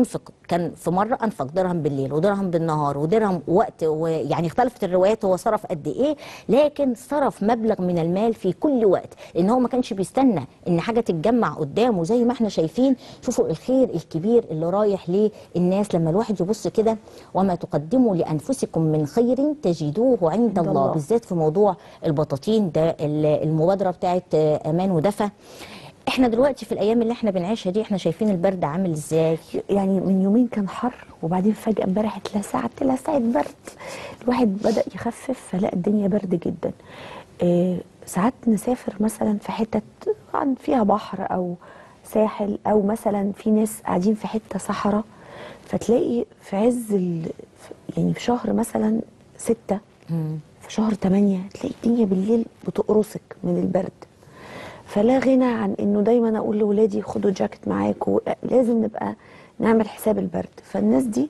كان في مره انفق درهم بالليل ودرهم بالنهار ودرهم وقت، ويعني اختلفت الروايات هو صرف قد ايه، لكن صرف مبلغ من المال في كل وقت، لان هو ما كانش بيستنى ان حاجه تتجمع قدامه. زي ما احنا شايفين، شوفوا الخير الكبير اللي رايح للناس لما الواحد يبص كده: وما تقدموا لانفسكم من خير تجدوه عند الله, الله. بالذات في موضوع البطاطين ده، المبادره بتاعت امان ودفى. احنا دلوقتي في الايام اللي احنا بنعيشها دي احنا شايفين البرد عامل ازاي. يعني من يومين كان حر، وبعدين فجاه امبارح اتلسعت اتلسعت برد، الواحد بدا يخفف فلقى الدنيا برد جدا. إيه ساعات نسافر مثلا في حته فيها بحر او ساحل، او مثلا في ناس قاعدين في حته صحراء، فتلاقي في عز ال... يعني في شهر مثلا ستة مم. في شهر تمانية تلاقي الدنيا بالليل بتقرصك من البرد. فلا غنى عن انه دايما اقول لاولادي خدوا جاكيت معاكم، لازم نبقى نعمل حساب البرد. فالناس دي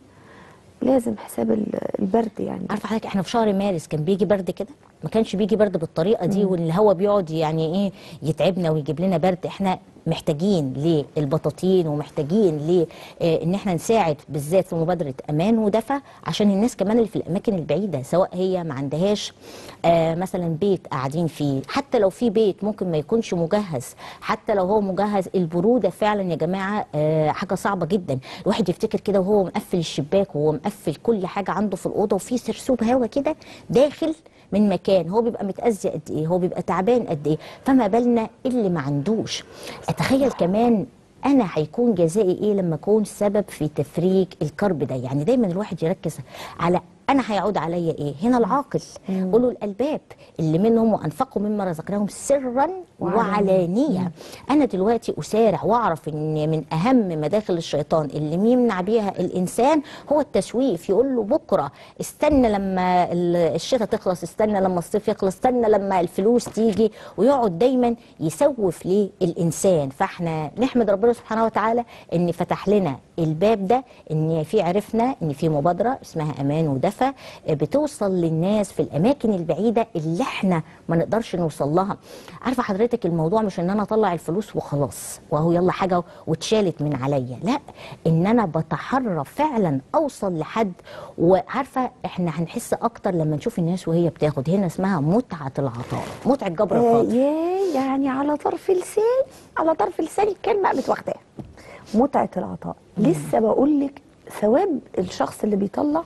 لازم حساب البرد. يعني عارفه حضرتك احنا في شهر مارس كان بيجي برد كده؟ ما كانش بيجي برد بالطريقه دي، والهواء بيقعد يعني ايه يتعبنا ويجيب لنا برد. احنا محتاجين للبطاطين ومحتاجين ل ان احنا نساعد بالذات في مبادره امان ودفى، عشان الناس كمان اللي في الاماكن البعيده، سواء هي ما عندهاش آه مثلا بيت قاعدين فيه، حتى لو في بيت ممكن ما يكونش مجهز، حتى لو هو مجهز، البروده فعلا يا جماعه آه حاجه صعبه جدا. الواحد يفتكر كده وهو مقفل الشباك وهو مقفل كل حاجه عنده في الاوضه، وفي سرسوب هوا كده داخل من مكان، هو بيبقى متأذي قد ايه، هو بيبقى تعبان قد ايه، فما بالنا اللي ما عندوش. اتخيل كمان انا هيكون جزائي ايه لما اكون سبب في تفريج الكرب ده. يعني دايما الواحد يركز على انا هيعود عليا ايه. هنا العاقل قولوا الالباب اللي منهم وانفقوا مما رزقناهم سرا وعلانيه. انا دلوقتي اسارع واعرف ان من اهم مداخل الشيطان اللي يمنع بيها الانسان هو التسويف. يقول له بكره، استنى لما الشتاء تخلص، استنى لما الصيف يخلص، استنى لما الفلوس تيجي، ويقعد دايما يسوف للانسان. فاحنا نحمد ربنا سبحانه وتعالى ان فتح لنا الباب ده، ان في عرفنا ان في مبادره اسمها امان ودفى بتوصل للناس في الاماكن البعيده اللي احنا ما نقدرش نوصل لها. عارفه حضرتك الموضوع مش ان انا اطلع الفلوس وخلاص وهو يلا حاجه واتشالت من عليا، لا، ان انا بتحرى فعلا اوصل لحد. وعارفه احنا هنحس اكتر لما نشوف الناس وهي بتاخد. هنا اسمها متعه العطاء، متعه جبر الخاطر. آه يعني على طرف لسان، على طرف لسان الكلمه بتواخدها متعه العطاء. مم. لسه بقول لك ثواب الشخص اللي بيطلع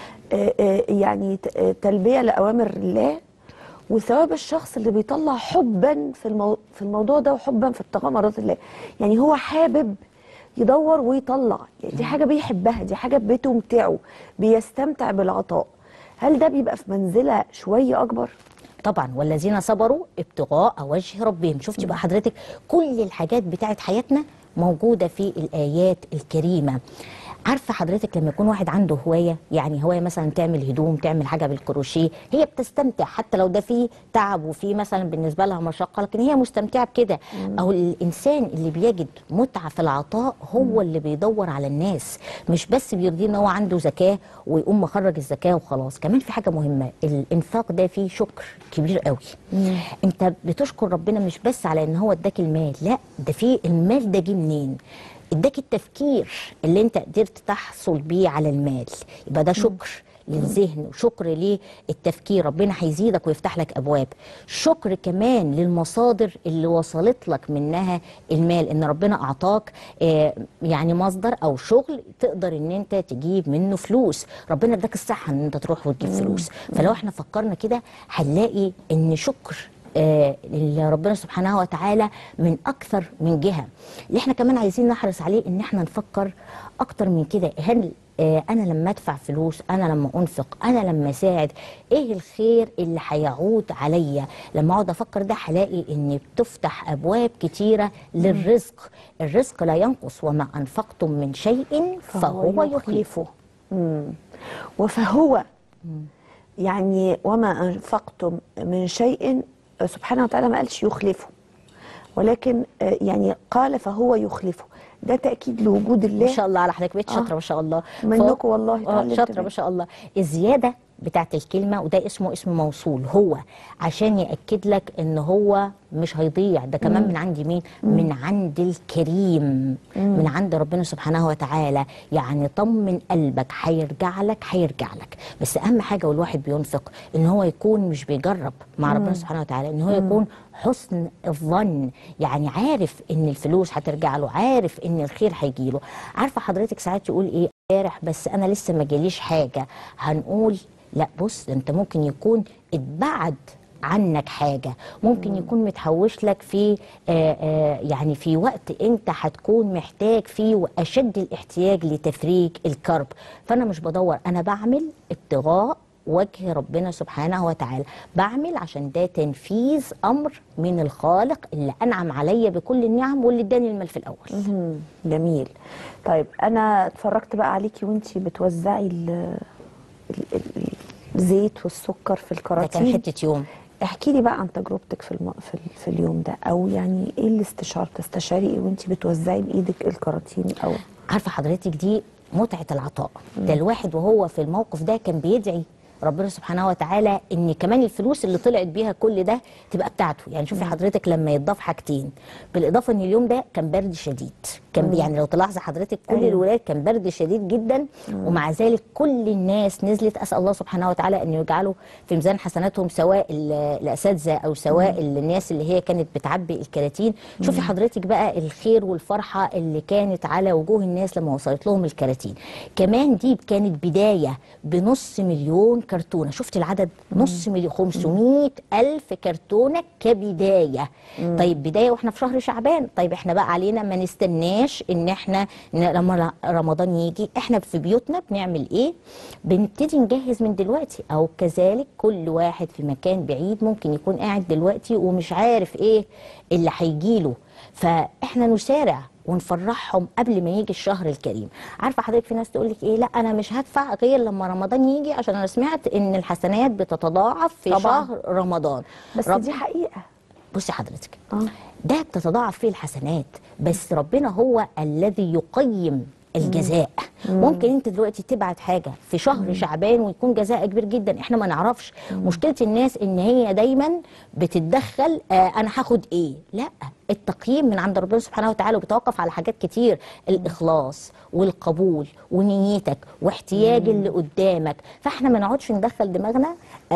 آآ آآ يعني تلبيه لاوامر الله، وثواب الشخص اللي بيطلع حبا في المو... في الموضوع ده، وحبا في ابتغاء مرضات الله. يعني هو حابب يدور ويطلع، يعني دي حاجه بيحبها، دي حاجه بتمتعه، بيستمتع بالعطاء. هل ده بيبقى في منزله شويه اكبر؟ طبعا، والذين صبروا ابتغاء وجه ربهم. شفتي بقى حضرتك كل الحاجات بتاعت حياتنا موجوده في الايات الكريمه. عارفه حضرتك لما يكون واحد عنده هوايه، يعني هوايه مثلا تعمل هدوم، تعمل حاجه بالكروشيه، هي بتستمتع حتى لو ده فيه تعب وفيه مثلا بالنسبه لها مشقه، لكن هي مستمتعه بكده. او الانسان اللي بيجد متعه في العطاء هو مم. اللي بيدور على الناس، مش بس بيرضيه ان هو عنده زكاه ويقوم مخرج الزكاه وخلاص. كمان في حاجه مهمه، الانفاق ده فيه شكر كبير قوي. مم. انت بتشكر ربنا مش بس على ان هو اداك المال، لا، ده فيه المال ده جه منين؟ اداك التفكير اللي انت قدرت تحصل بيه على المال، يبقى ده شكر للذهن وشكر للتفكير. ربنا هيزيدك ويفتح لك ابواب. شكر كمان للمصادر اللي وصلت لك منها المال، ان ربنا اعطاك آه يعني مصدر او شغل تقدر ان انت تجيب منه فلوس. ربنا اداك الصحه ان انت تروح وتجيب فلوس. فلو احنا فكرنا كده هنلاقي ان شكر آه ربنا سبحانه وتعالى من اكثر من جهه. اللي احنا كمان عايزين نحرص عليه ان احنا نفكر اكتر من كده. هل آه انا لما ادفع فلوس، انا لما انفق، انا لما اساعد، ايه الخير اللي هيعود عليا؟ لما اقعد افكر ده هلاقي ان بتفتح ابواب كتيره للرزق. الرزق لا ينقص، وما انفقتم من شيء فهو يخلفه. وفهو مم. يعني وما انفقتم من شيء سبحانه وتعالى ما قالش يخلفه، ولكن يعني قال فهو يخلفه. ده تأكيد لوجود الله. ما شاء الله على حضرتك، بقيت شاطره. آه. ما شاء الله منكم والله. آه شاطره ما شاء الله. الزياده بتاعت الكلمه، وده اسمه اسم موصول، هو عشان ياكد لك ان هو مش هيضيع، ده كمان مم. من عند مين؟ مم. من عند الكريم، مم. من عند ربنا سبحانه وتعالى. يعني طمن قلبك، هيرجع لك هيرجع لك. بس اهم حاجه والواحد بينفق ان هو يكون مش بيجرب مع مم. ربنا سبحانه وتعالى، ان هو مم. يكون حسن الظن، يعني عارف ان الفلوس هترجع له، عارف ان الخير هيجي له. عارفه حضرتك ساعات يقول ايه؟ امبارح بس انا لسه ما جاليش حاجه، هنقول لا بص، انت ممكن يكون اتبعد عنك حاجة، ممكن يكون متحوش لك في آآ آآ يعني في وقت انت هتكون محتاج فيه واشد الاحتياج لتفريج الكرب. فانا مش بدور، انا بعمل ابتغاء وجه ربنا سبحانه وتعالى، بعمل عشان ده تنفيذ امر من الخالق اللي انعم عليا بكل النعم واللي اداني المال في الاول. جميل. طيب انا اتفرجت بقى عليكي وانتي بتوزعي ال الزيت والسكر في الكراتين، ده كان حته يوم. احكي لي بقى عن تجربتك في الم... في, ال... في اليوم ده، او يعني ايه الاستشاره، بتستشاري ايه وانت بتوزعي بايدك الكراتين؟ او عارفه حضرتك دي متعه العطاء. ده الواحد وهو في الموقف ده كان بيدعي ربنا سبحانه وتعالى ان كمان الفلوس اللي طلعت بيها كل ده تبقى بتاعته. يعني شوفي حضرتك لما يتضاف حاجتين، بالاضافه ان اليوم ده كان برد شديد، كان يعني لو تلاحظي حضرتك كل أيوة. الولاد كان برد شديد جدا، مم. ومع ذلك كل الناس نزلت. اسال الله سبحانه وتعالى ان يجعله في ميزان حسناتهم، سواء الاساتذه او سواء مم. الناس اللي هي كانت بتعبي الكراتين. مم. شوفي حضرتك بقى الخير والفرحه اللي كانت على وجوه الناس لما وصلت لهم الكراتين. كمان دي كانت بدايه بنص مليون كرتونه. شفت العدد؟ مم. نص مليون، خمسمائة الف كرتونه كبدايه. مم. طيب بدايه واحنا في شهر شعبان. طيب احنا بقى علينا ما نستناش ان احنا لما رمضان يجي. احنا في بيوتنا بنعمل ايه؟ بنبتدي نجهز من دلوقتي. او كذلك كل واحد في مكان بعيد ممكن يكون قاعد دلوقتي ومش عارف ايه اللي هيجيله، فاحنا نسارع ونفرحهم قبل ما يجي الشهر الكريم. عارفه حضرتك في ناس تقول لك ايه؟ لا انا مش هدفع غير لما رمضان يجي، عشان انا سمعت ان الحسنات بتتضاعف في طبعا. شهر رمضان. بس رب... دي حقيقه. بصي حضرتك آه. ده بتتضاعف فيه الحسنات، بس ربنا هو الذي يقيم الجزاء. مم. ممكن انت دلوقتي تبعت حاجه في شهر مم. شعبان ويكون جزاء كبير جدا، احنا ما نعرفش. مم. مشكله الناس ان هي دايما بتتدخل، آه انا هاخد ايه؟ لا، التقييم من عند ربنا سبحانه وتعالى وبيتوقف على حاجات كتير، الاخلاص والقبول ونيتك واحتياج مم. اللي قدامك. فاحنا ما نقعدش ندخل دماغنا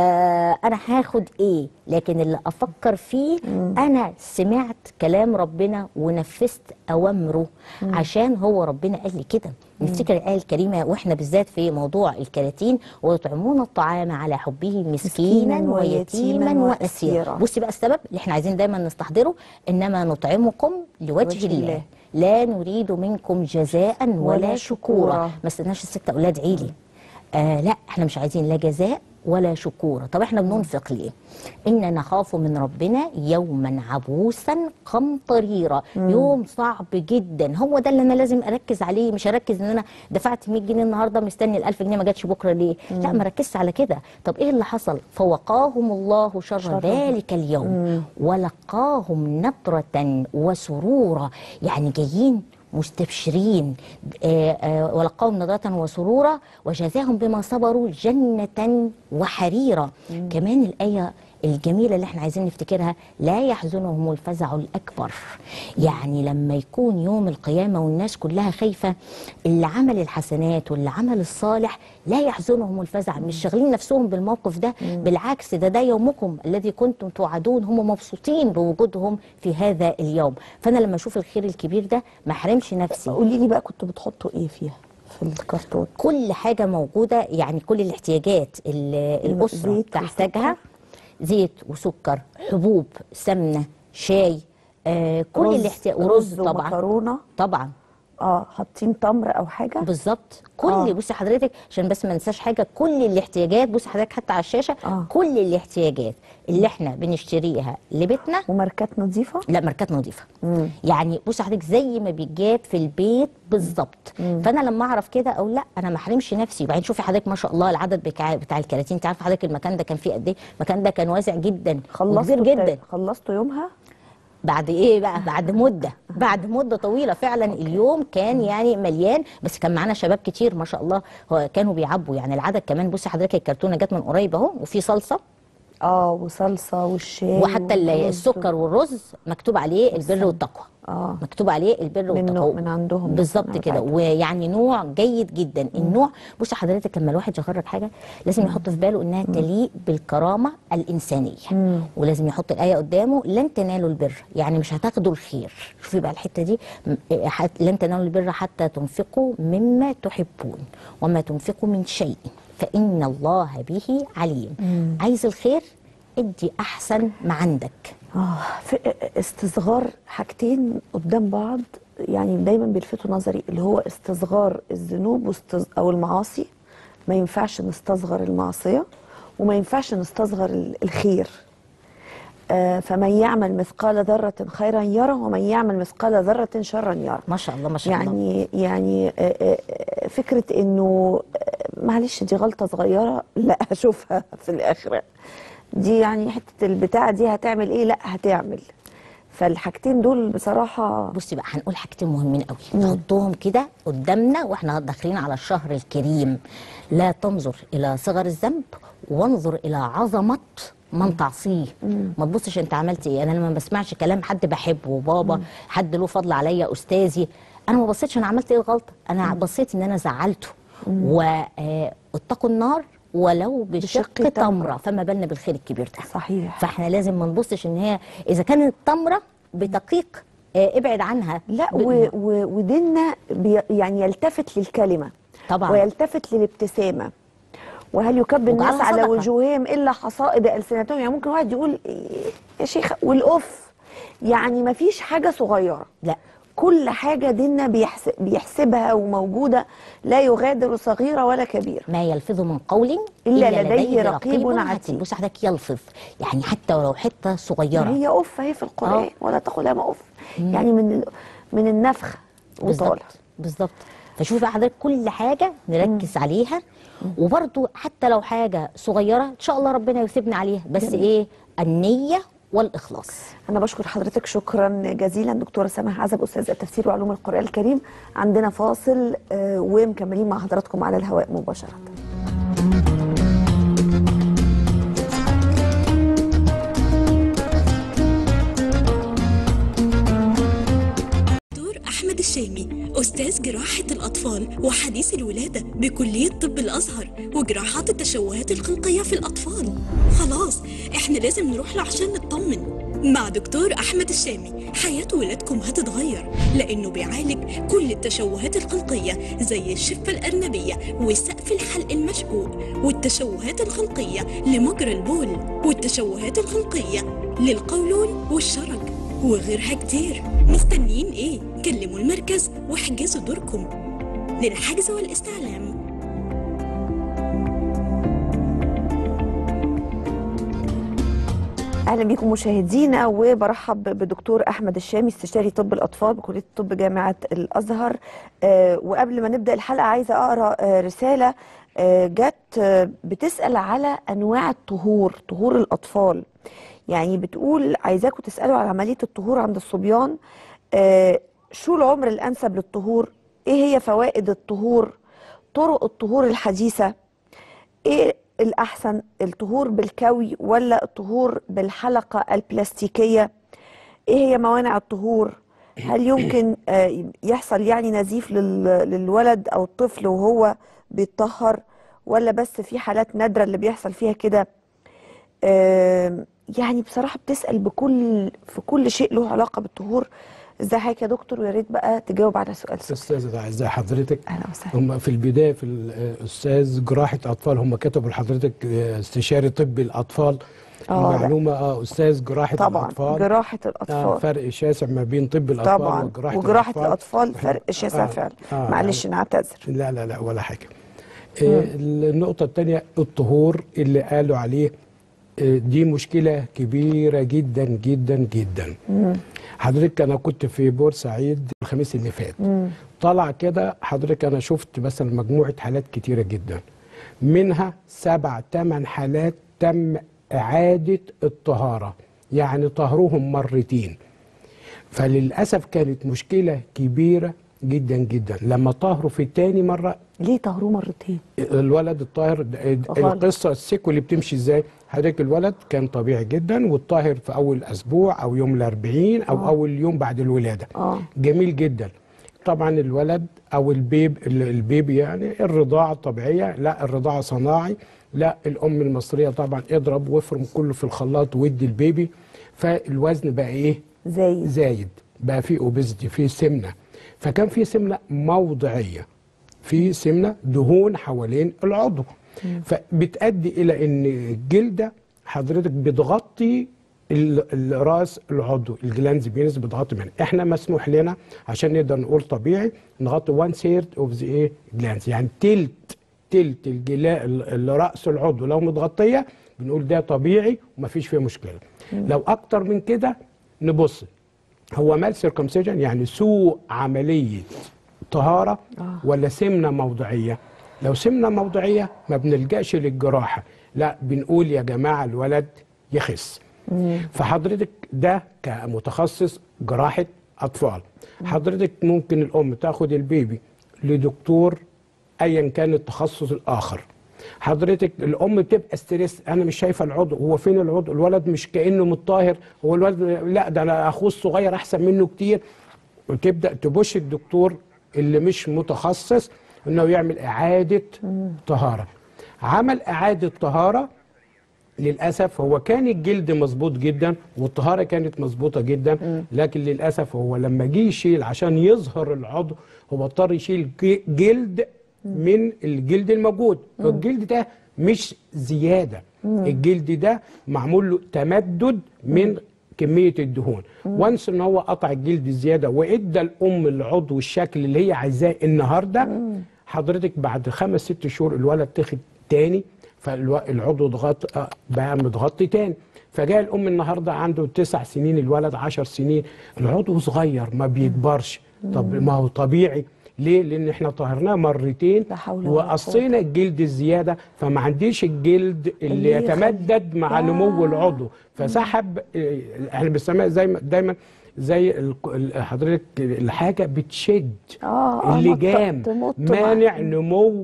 آه انا هاخد ايه، لكن اللي افكر فيه مم. انا سمعت كلام ربنا ونفذت اوامره. مم. عشان هو ربنا قال لي كده. نفتكر الآية الكريمة واحنا بالذات في موضوع الكراتين: ويطعمون الطعام على حبه مسكينا ويتيما وأسيرا. بصي بقى السبب اللي احنا عايزين دايما نستحضره: انما نطعمكم لوجه الله, الله لا نريد منكم جزاء ولا, ولا شكورا. ما استناش الست اولاد عيلي، آه لا احنا مش عايزين لا جزاء ولا شكورا. طب احنا بننفق ليه؟ إنا نخاف من ربنا يوما عبوسا قمطريرا. يوم صعب جدا. هو ده اللي انا لازم اركز عليه، مش اركز ان انا دفعت مية جنيه النهارده مستني ال ألف جنيه ما جاتش بكره ليه؟ مم. لا، ما ركزش على كده. طب ايه اللي حصل؟ فوقاهم الله شر, شر ذلك اليوم مم. ولقاهم نضرة وسرورا. يعني جايين مستبشرين، آآ آآ ولقاهم نضرة وسرورا وجزاهم بما صبروا جنة وحريرا. مم. كمان الآية الجميلة اللي احنا عايزين نفتكرها: لا يحزنهم الفزع الأكبر. يعني لما يكون يوم القيامة والناس كلها خايفة، اللي عمل الحسنات واللي عمل الصالح لا يحزنهم الفزع، مش شاغلين نفسهم بالموقف ده. مم. بالعكس، ده ده يومكم الذي كنتم توعدون. هم مبسوطين بوجودهم في هذا اليوم. فأنا لما أشوف الخير الكبير ده ما احرمش نفسي. قولي لي بقى كنتوا بتحطوا ايه فيها في الكرتون؟ كل حاجة موجودة، يعني كل الاحتياجات اللي الأسرة تحتاجها: زيت وسكر، حبوب، سمنه، شاي، آه كل الاحتياج، ورز طبعا، ومكرونه طبعا. اه حاطين تمر او حاجه بالظبط. كل آه. بصي حضرتك عشان بس ما ننساش حاجه، كل الاحتياجات بصي حضرتك حتى على الشاشه آه. كل الاحتياجات اللي احنا بنشتريها لبيتنا. وماركات نظيفه؟ لا، ماركات نظيفه. يعني بصي حضرتك زي ما بيتجاب في البيت بالظبط. فانا لما اعرف كده اقول لا، انا ما احرمش نفسي. وبعدين شوفي حضرتك ما شاء الله العدد بتاع بتاع الكراتين. انت عارفه حضرتك المكان ده كان فيه قد ايه؟ المكان ده كان واسع جدا وكبير جدا. خلصتوا يومها؟ بعد ايه بقى؟ بعد مده. بعد مده طويله فعلا. أوكي. اليوم كان يعني مليان، بس كان معانا شباب كتير ما شاء الله، هو كانوا بيعبوا يعني العدد كمان. بصي حضرتك الكرتونه جت من قريب اهو، وفي صلصه اه وصلصه والشاي وحتى السكر والرز مكتوب عليه البر والتقوى. اه مكتوب عليه البر والتقوى من عندهم بالظبط كده، ويعني نوع جيد جدا. مم. النوع بصي حضرتك لما الواحد يجرب حاجه لازم يحط في باله انها تليق بالكرامه الانسانيه. مم. ولازم يحط الايه قدامه لن تنالوا البر، يعني مش هتاخدوا الخير. شوفي بقى الحته دي، لن تنالوا البر حتى تنفقوا مما تحبون وما تنفقوا من شيء فإن الله به عليم. مم. عايز الخير ادي احسن ما عندك. اه في استصغار حاجتين قدام بعض يعني دايما بيلفتوا نظري، اللي هو استصغار الذنوب واستز... او المعاصي. ما ينفعش نستصغر المعصيه وما ينفعش نستصغر الخير. آه فمن يعمل مثقال ذره خيرا يره ومن يعمل مثقال ذره شرا يره. ما شاء الله ما شاء يعني الله. يعني آه آه فكره انه معلش دي غلطه صغيره لا اشوفها في الاخره، دي يعني حته البتاعه دي هتعمل ايه؟ لا هتعمل. فالحاجتين دول بصراحه بصي بقى هنقول حاجتين مهمين قوي نحطهم كده قدامنا واحنا داخلين على الشهر الكريم. لا تنظر الى صغر الذنب وانظر الى عظمه من تعصيه. ما تبصش انت عملت ايه. انا لما ما بسمعش كلام حد بحبه بابا، مم. حد له فضل عليا، استاذي، انا ما بصيتش انا عملت ايه الغلطه، انا مم. بصيت ان انا زعلته. واتقوا النار ولو بشق تمره، فما بالنا بالخير الكبير ده. صحيح. فاحنا لازم ما نبصش ان هي اذا كانت التمره بدقيق اه ابعد عنها. لا و و وديننا يعني يلتفت للكلمه طبعا ويلتفت للابتسامه. وهل يكب الناس على وجوههم الا حصائد السنتهم. يعني ممكن واحد يقول يا شيخ والاوف، يعني ما فيش حاجه صغيره، لا كل حاجه ديننا بيحسب بيحسبها وموجوده، لا يغادر صغيره ولا كبيره. ما يلفظ من قول الا, إلا لديه, لديه رقيب عتيد. بص حضرتك يلفظ يعني حتى ولو حته صغيره. هي اوف اهي في القران. أوه. ولا تقل ما اوف، يعني من من النفخ وطالع بالظبط. فشوفي بقى حضرتك كل حاجه نركز مم. عليها، وبرده حتى لو حاجه صغيره ان شاء الله ربنا يثيبنا عليها، بس جميل. ايه النيه والإخلاص. أنا بشكر حضرتك شكرا جزيلا دكتورة سماح عزب أستاذ التفسير وعلوم القرآن الكريم. عندنا فاصل آه ومكملين مع حضراتكم على الهواء مباشرة. دكتور أحمد الشامي أستاذ جراحة الأطفال وحديث الولادة بكلية طب الأزهر وجراحات التشوهات الخلقية في الأطفال. خلاص إحنا لازم نروح له عشان نطمن. مع دكتور أحمد الشامي حياة ولادكم هتتغير، لأنه بيعالج كل التشوهات الخلقية زي الشفة الأرنبية وسقف الحلق المشقوق، والتشوهات الخلقية لمجرى البول، والتشوهات الخلقية للقولون والشرج وغيرها كتير. مستنيين ايه؟ كلموا المركز واحجزوا دوركم. للحجز والاستعلام اهلا بكم مشاهدينا، وبرحب بدكتور احمد الشامي استشاري طب الاطفال بكليه الطب جامعه الازهر. أه وقبل ما نبدا الحلقه عايزه اقرا أه رساله أه جت أه بتسال على انواع الطهور، طهور الاطفال. يعني بتقول عايزاكم تسالوا على عمليه الطهور عند الصبيان. أه شو العمر الانسب للطهور؟ ايه هي فوائد الطهور؟ طرق الطهور الحديثه ايه الأحسن، الطهور بالكوي ولا الطهور بالحلقة البلاستيكية؟ إيه هي موانع الطهور؟ هل يمكن يحصل يعني نزيف للولد أو الطفل وهو بيتطهر، ولا بس في حالات نادرة اللي بيحصل فيها كده؟ يعني بصراحة بتسأل بكل في كل شيء له علاقة بالطهور. ازي حضرتك يا دكتور؟ ويا ريت بقى تجاوب على سؤال سؤال. استاذه ازي حضرتك؟ اهلا وسهلا. هم في البدايه في الاستاذ جراحه اطفال، هم كتبوا لحضرتك استشاري طبي الاطفال. اه معلومه اه استاذ جراحه طبعا الاطفال. طبعا جراحه الاطفال آه فرق شاسع ما بين طب الاطفال طبعا وجراحه, وجراحه الاطفال. الاطفال فرق شاسع آه فعلا. آه معلش نعتذر. لا لا لا ولا حاجه. آه النقطه الثانيه الطهور اللي قالوا عليه، آه دي مشكله كبيره جدا جدا جدا. مم. حضرتك انا كنت في بورسعيد الخميس اللي فات، طلع كده حضرتك انا شفت مثلا مجموعه حالات كتيره جدا، منها سبع ثمان حالات تم اعاده الطهاره، يعني طهرهم مرتين. فللاسف كانت مشكله كبيره جدا جدا لما طهروا في تاني مره. ليه طهروه مرتين؟ الولد الطاهر القصه السيكو اللي بتمشي ازاي؟ حضرتك الولد كان طبيعي جدا والطاهر في اول اسبوع او يوم الأربعين او أوه. اول يوم بعد الولاده. أوه. جميل جدا. طبعا الولد او البيب البيبي يعني الرضاعه طبيعيه، لا الرضاعه صناعي، لا الام المصريه طبعا اضرب وافرم كله في الخلاط وادي البيبي. فالوزن بقى ايه؟ زايد زايد، بقى في اوبيزيتي، في سمنه. فكان في سمنه موضعيه، في سمنه دهون حوالين العضو، فبتؤدي الى ان الجلده حضرتك بتغطي الراس العضو، الجلانز بينز بتغطي منها. احنا مسموح لنا عشان نقدر نقول طبيعي نغطي وان ثيرد اوف ذا ايه جلانز، يعني تلت تلت الجلا الراس العضو لو متغطيه بنقول ده طبيعي ومفيش فيه مشكله. مم. لو اكتر من كده نبص هو مال سيركمسيجن، يعني سوء عمليه طهاره آه. ولا سمنه موضعيه. لو سمنه موضعيه ما بنلجاش للجراحه، لا بنقول يا جماعه الولد يخس. مم. فحضرتك ده كمتخصص جراحه اطفال، حضرتك ممكن الام تاخد البيبي لدكتور ايا كان التخصص الاخر. حضرتك الام بتبقى ستريس، انا مش شايفه العضو، هو فين العضو؟ الولد مش كانه متطهر، هو الولد لا ده انا اخوه الصغير احسن منه كتير، وتبدا تبوش الدكتور اللي مش متخصص انه يعمل اعاده طهاره. عمل اعاده طهاره للاسف هو كان الجلد مظبوط جدا والطهاره كانت مظبوطه جدا، لكن للاسف هو لما جه يشيل عشان يظهر العضو هو اضطر يشيل جلد من الجلد الموجود. الجلد ده مش زياده، الجلد ده معمول له تمدد من كميه الدهون. وانس ان هو قطع الجلد الزياده وادى الام العضو الشكل اللي هي عايزاه النهارده، حضرتك بعد خمس ست شهور الولد تاخد تاني، فالعضو ضغط بقى متغطي تاني. فجاء الام النهارده عنده تسع سنين، الولد عشر سنين، العضو صغير ما بيكبرش. طب ما هو طبيعي، ليه؟ لان احنا طهرناه مرتين وقصينا الجلد الزياده، فما عنديش الجلد اللي, اللي يتمدد مع آه. نمو العضو، فسحب. احنا بنسميها زي ما دايما زي حضرتك الحاجه بتشد آه اللجام، مانع نمو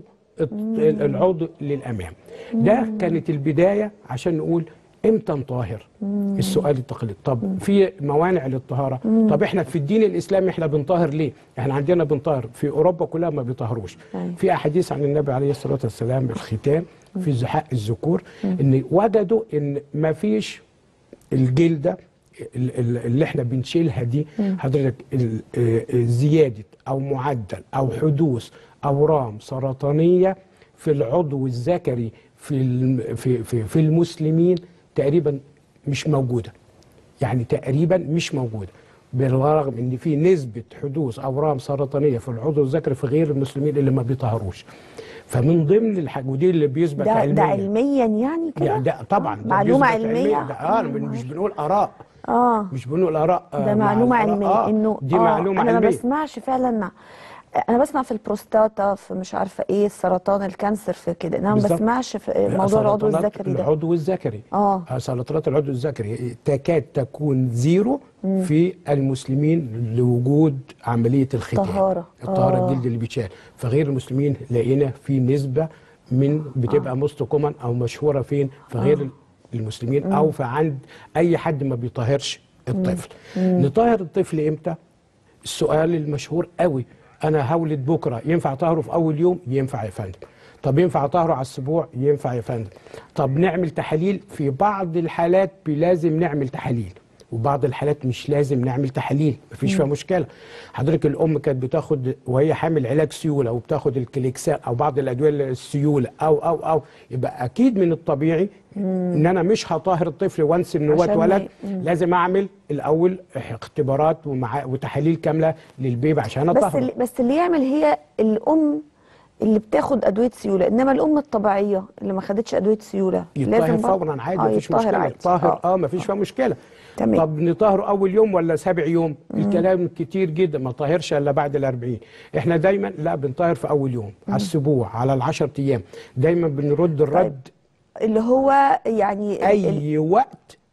العضو للامام. ده كانت البدايه عشان نقول امتى نطهر. السؤال التقليدي، طب في موانع للطهاره؟ مم. طب احنا في الدين الاسلامي احنا بنطهر ليه؟ احنا عندنا بنطهر، في اوروبا كلها ما بيطهروش. في احاديث عن النبي عليه الصلاه والسلام بالختان في زحاق الذكور، ان وجدوا ان ما فيش الجلده اللي احنا بنشيلها دي حضرتك زياده او معدل او حدوث اورام سرطانيه في العضو الذكري في في في, في المسلمين تقريبا مش موجوده، يعني تقريبا مش موجوده، بالرغم ان في نسبه حدوث اورام سرطانيه في العضو الذكري في غير المسلمين اللي ما بيطهروش. فمن ضمن الحاجات ودي اللي بيثبت ده علميا، ده علميا يعني كده، يعني ده طبعا آه. معلومه علميه، ده اه مش بنقول اراء، اه مش بنقول اراء، ده معلومه علميه. آه. انه دي آه. معلومه انا علميه. ما بسمعش فعلا، انا بسمع في البروستاتا، في مش عارفه ايه، السرطان، الكانسر، في كده، انما ما بسمعش في موضوع العضو الذكري ده. العضو الذكري اه سرطانات العضو الذكري تكاد تكون زيرو مم. في المسلمين لوجود عمليه الختان، طهاره الطهاره آه. الجلد اللي بيتشال. فغير المسلمين لقينا في نسبه من بتبقى آه. موست كومن او مشهوره فين؟ في غير آه. المسلمين مم. او في عند اي حد ما بيطهرش الطفل. مم. نطهر الطفل امتى؟ السؤال المشهور قوي، انا هولد بكره ينفع اطهره في اول يوم؟ ينفع يا فندم. طب ينفع اطهره على الاسبوع؟ ينفع يا فندم. طب نعمل تحاليل؟ في بعض الحالات لازم نعمل تحاليل، وبعض الحالات مش لازم نعمل تحاليل، مفيش فيها مشكله. حضرتك الام كانت بتاخد وهي حامل علاج سيوله وبتاخد الكليكسان او بعض الادويه السيوله او او او يبقى اكيد من الطبيعي مم. ان انا مش هطهر الطفل وانس ان هو اتولد، لازم اعمل الاول اختبارات ومع وتحاليل كامله للبيبي عشان اطهره. بس اللي بس اللي يعمل هي الام اللي بتاخد ادويه سيوله، انما الام الطبيعيه اللي ما خدتش ادويه سيوله لازم فورا عادي، آه مفيش مشكله، طاهر اه مفيش فيها مشكله. تمام. طب نطهره اول يوم ولا سابع يوم؟ مم. الكلام كتير جدا، ما طاهرش الا بعد الأربعين. احنا دايما لا بنطهر في اول يوم، مم. على الاسبوع، على العشر ايام، دايما بنرد الرد طيب. اللي هو يعني اي ال... وقت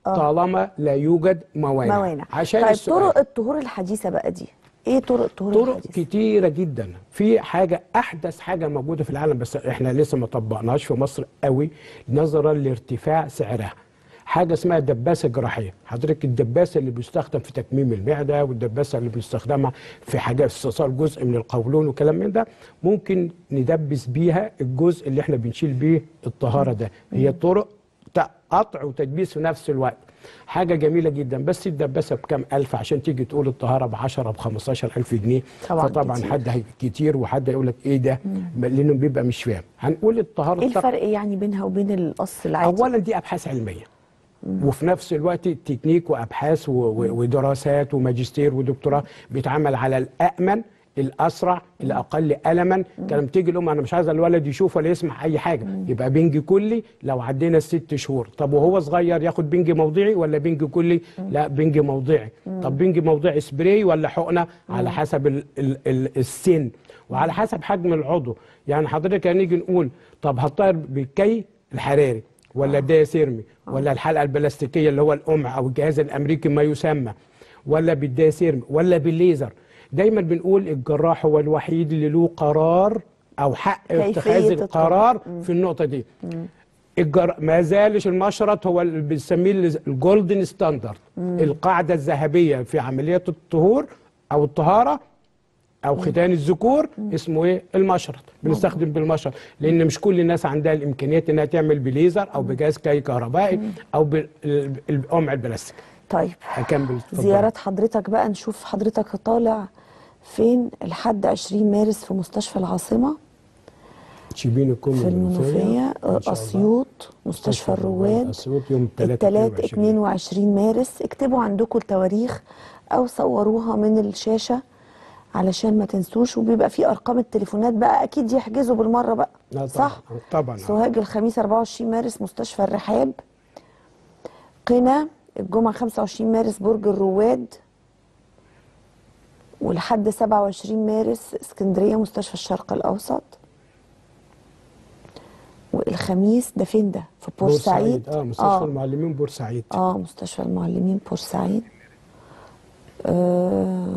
آه. طالما لا يوجد موانع, موانع. عشان طيب السؤال. طرق الطهور الحديثه بقى دي ايه؟ طرق الطهور طرق الحديثه كتيرة جدا. في حاجة أحدث حاجة موجودة في العالم بس إحنا لسه ما طبقناش في مصر قوي نظرا لارتفاع سعرها، حاجة اسمها دباسة جراحية. حضرتك الدباسة اللي بيستخدم في تكميم المعدة والدباسة اللي بنستخدمها في حاجات استئصال جزء من القولون وكلام من ده، ممكن ندبس بيها الجزء اللي احنا بنشيل بيه الطهارة ده. هي طرق قطع وتدبيس في نفس الوقت، حاجة جميلة جدا. بس الدباسة بكام ألف عشان تيجي تقول الطهارة ب عشرة ب خمستاشر ألف جنيه، طبعا فطبعا كتير. حد هي كتير وحد يقول لك إيه ده، لأنه بيبقى مش فاهم. هنقول الطهارة ايه التق- الفرق يعني بينها وبين القص العادي؟ اولا دي ابحاث علميه، وفي نفس الوقت تكنيك وابحاث و- و- ودراسات وماجستير ودكتوراه بيتعمل على الامن الاسرع الاقل الما. كلام تيجي الام انا مش عايزه الولد يشوف ولا يسمع اي حاجه، يبقى بنج كلي لو عدينا الست شهور. طب وهو صغير ياخد بنج موضعي ولا بنج كلي؟ لا بنج موضعي. طب بنج موضعي سبراي ولا حقنه؟ على حسب ال ال ال السن وعلى حسب حجم العضو. يعني حضرتك هنيجي نقول طب هتطير بالكي الحراري ولا الدياسيرمي ولا الحلقه البلاستيكيه اللي هو القمع او الجهاز الامريكي ما يسمى، ولا بالدياسيرمي ولا بالليزر؟ دايما بنقول الجراح هو الوحيد اللي له قرار او حق اتخاذ القرار في النقطه دي. الجر... ما زالش المشرط هو اللي بنسميه الجولدن ستاندرد، القاعده الذهبيه في عمليات الطهور او الطهاره او ختان الذكور. اسمه ايه؟ المشرط. بنستخدم بالمشرط لان مش كل الناس عندها الامكانيات انها تعمل بليزر او بجهاز كي كهربائي او بالقمع البلاستيك. طيب اكمل. اتفضل. زيارات حضرتك بقى، نشوف حضرتك طالع فين لحد عشرين مارس في مستشفى العاصمه شبين الكم في المنوفيه، اسيوط مستشفى الرواد اسيوط يوم الثلاث اتنين وعشرين مارس. اكتبوا عندكم التواريخ او صوروها من الشاشه علشان ما تنسوش، وبيبقى في ارقام التليفونات بقى اكيد يحجزوا بالمره بقى. لا صح طبعا. سوهاج الخميس اربعة وعشرين مارس مستشفى الرحاب، قنا الجمعه خمسة وعشرين مارس برج الرواد، ولحد سبعة وعشرين مارس اسكندريه مستشفى الشرق الاوسط، والخميس ده فين ده؟ في بورسعيد. بورسعيد. اه مستشفى آه. المعلمين بورسعيد. اه مستشفى المعلمين بورسعيد. آه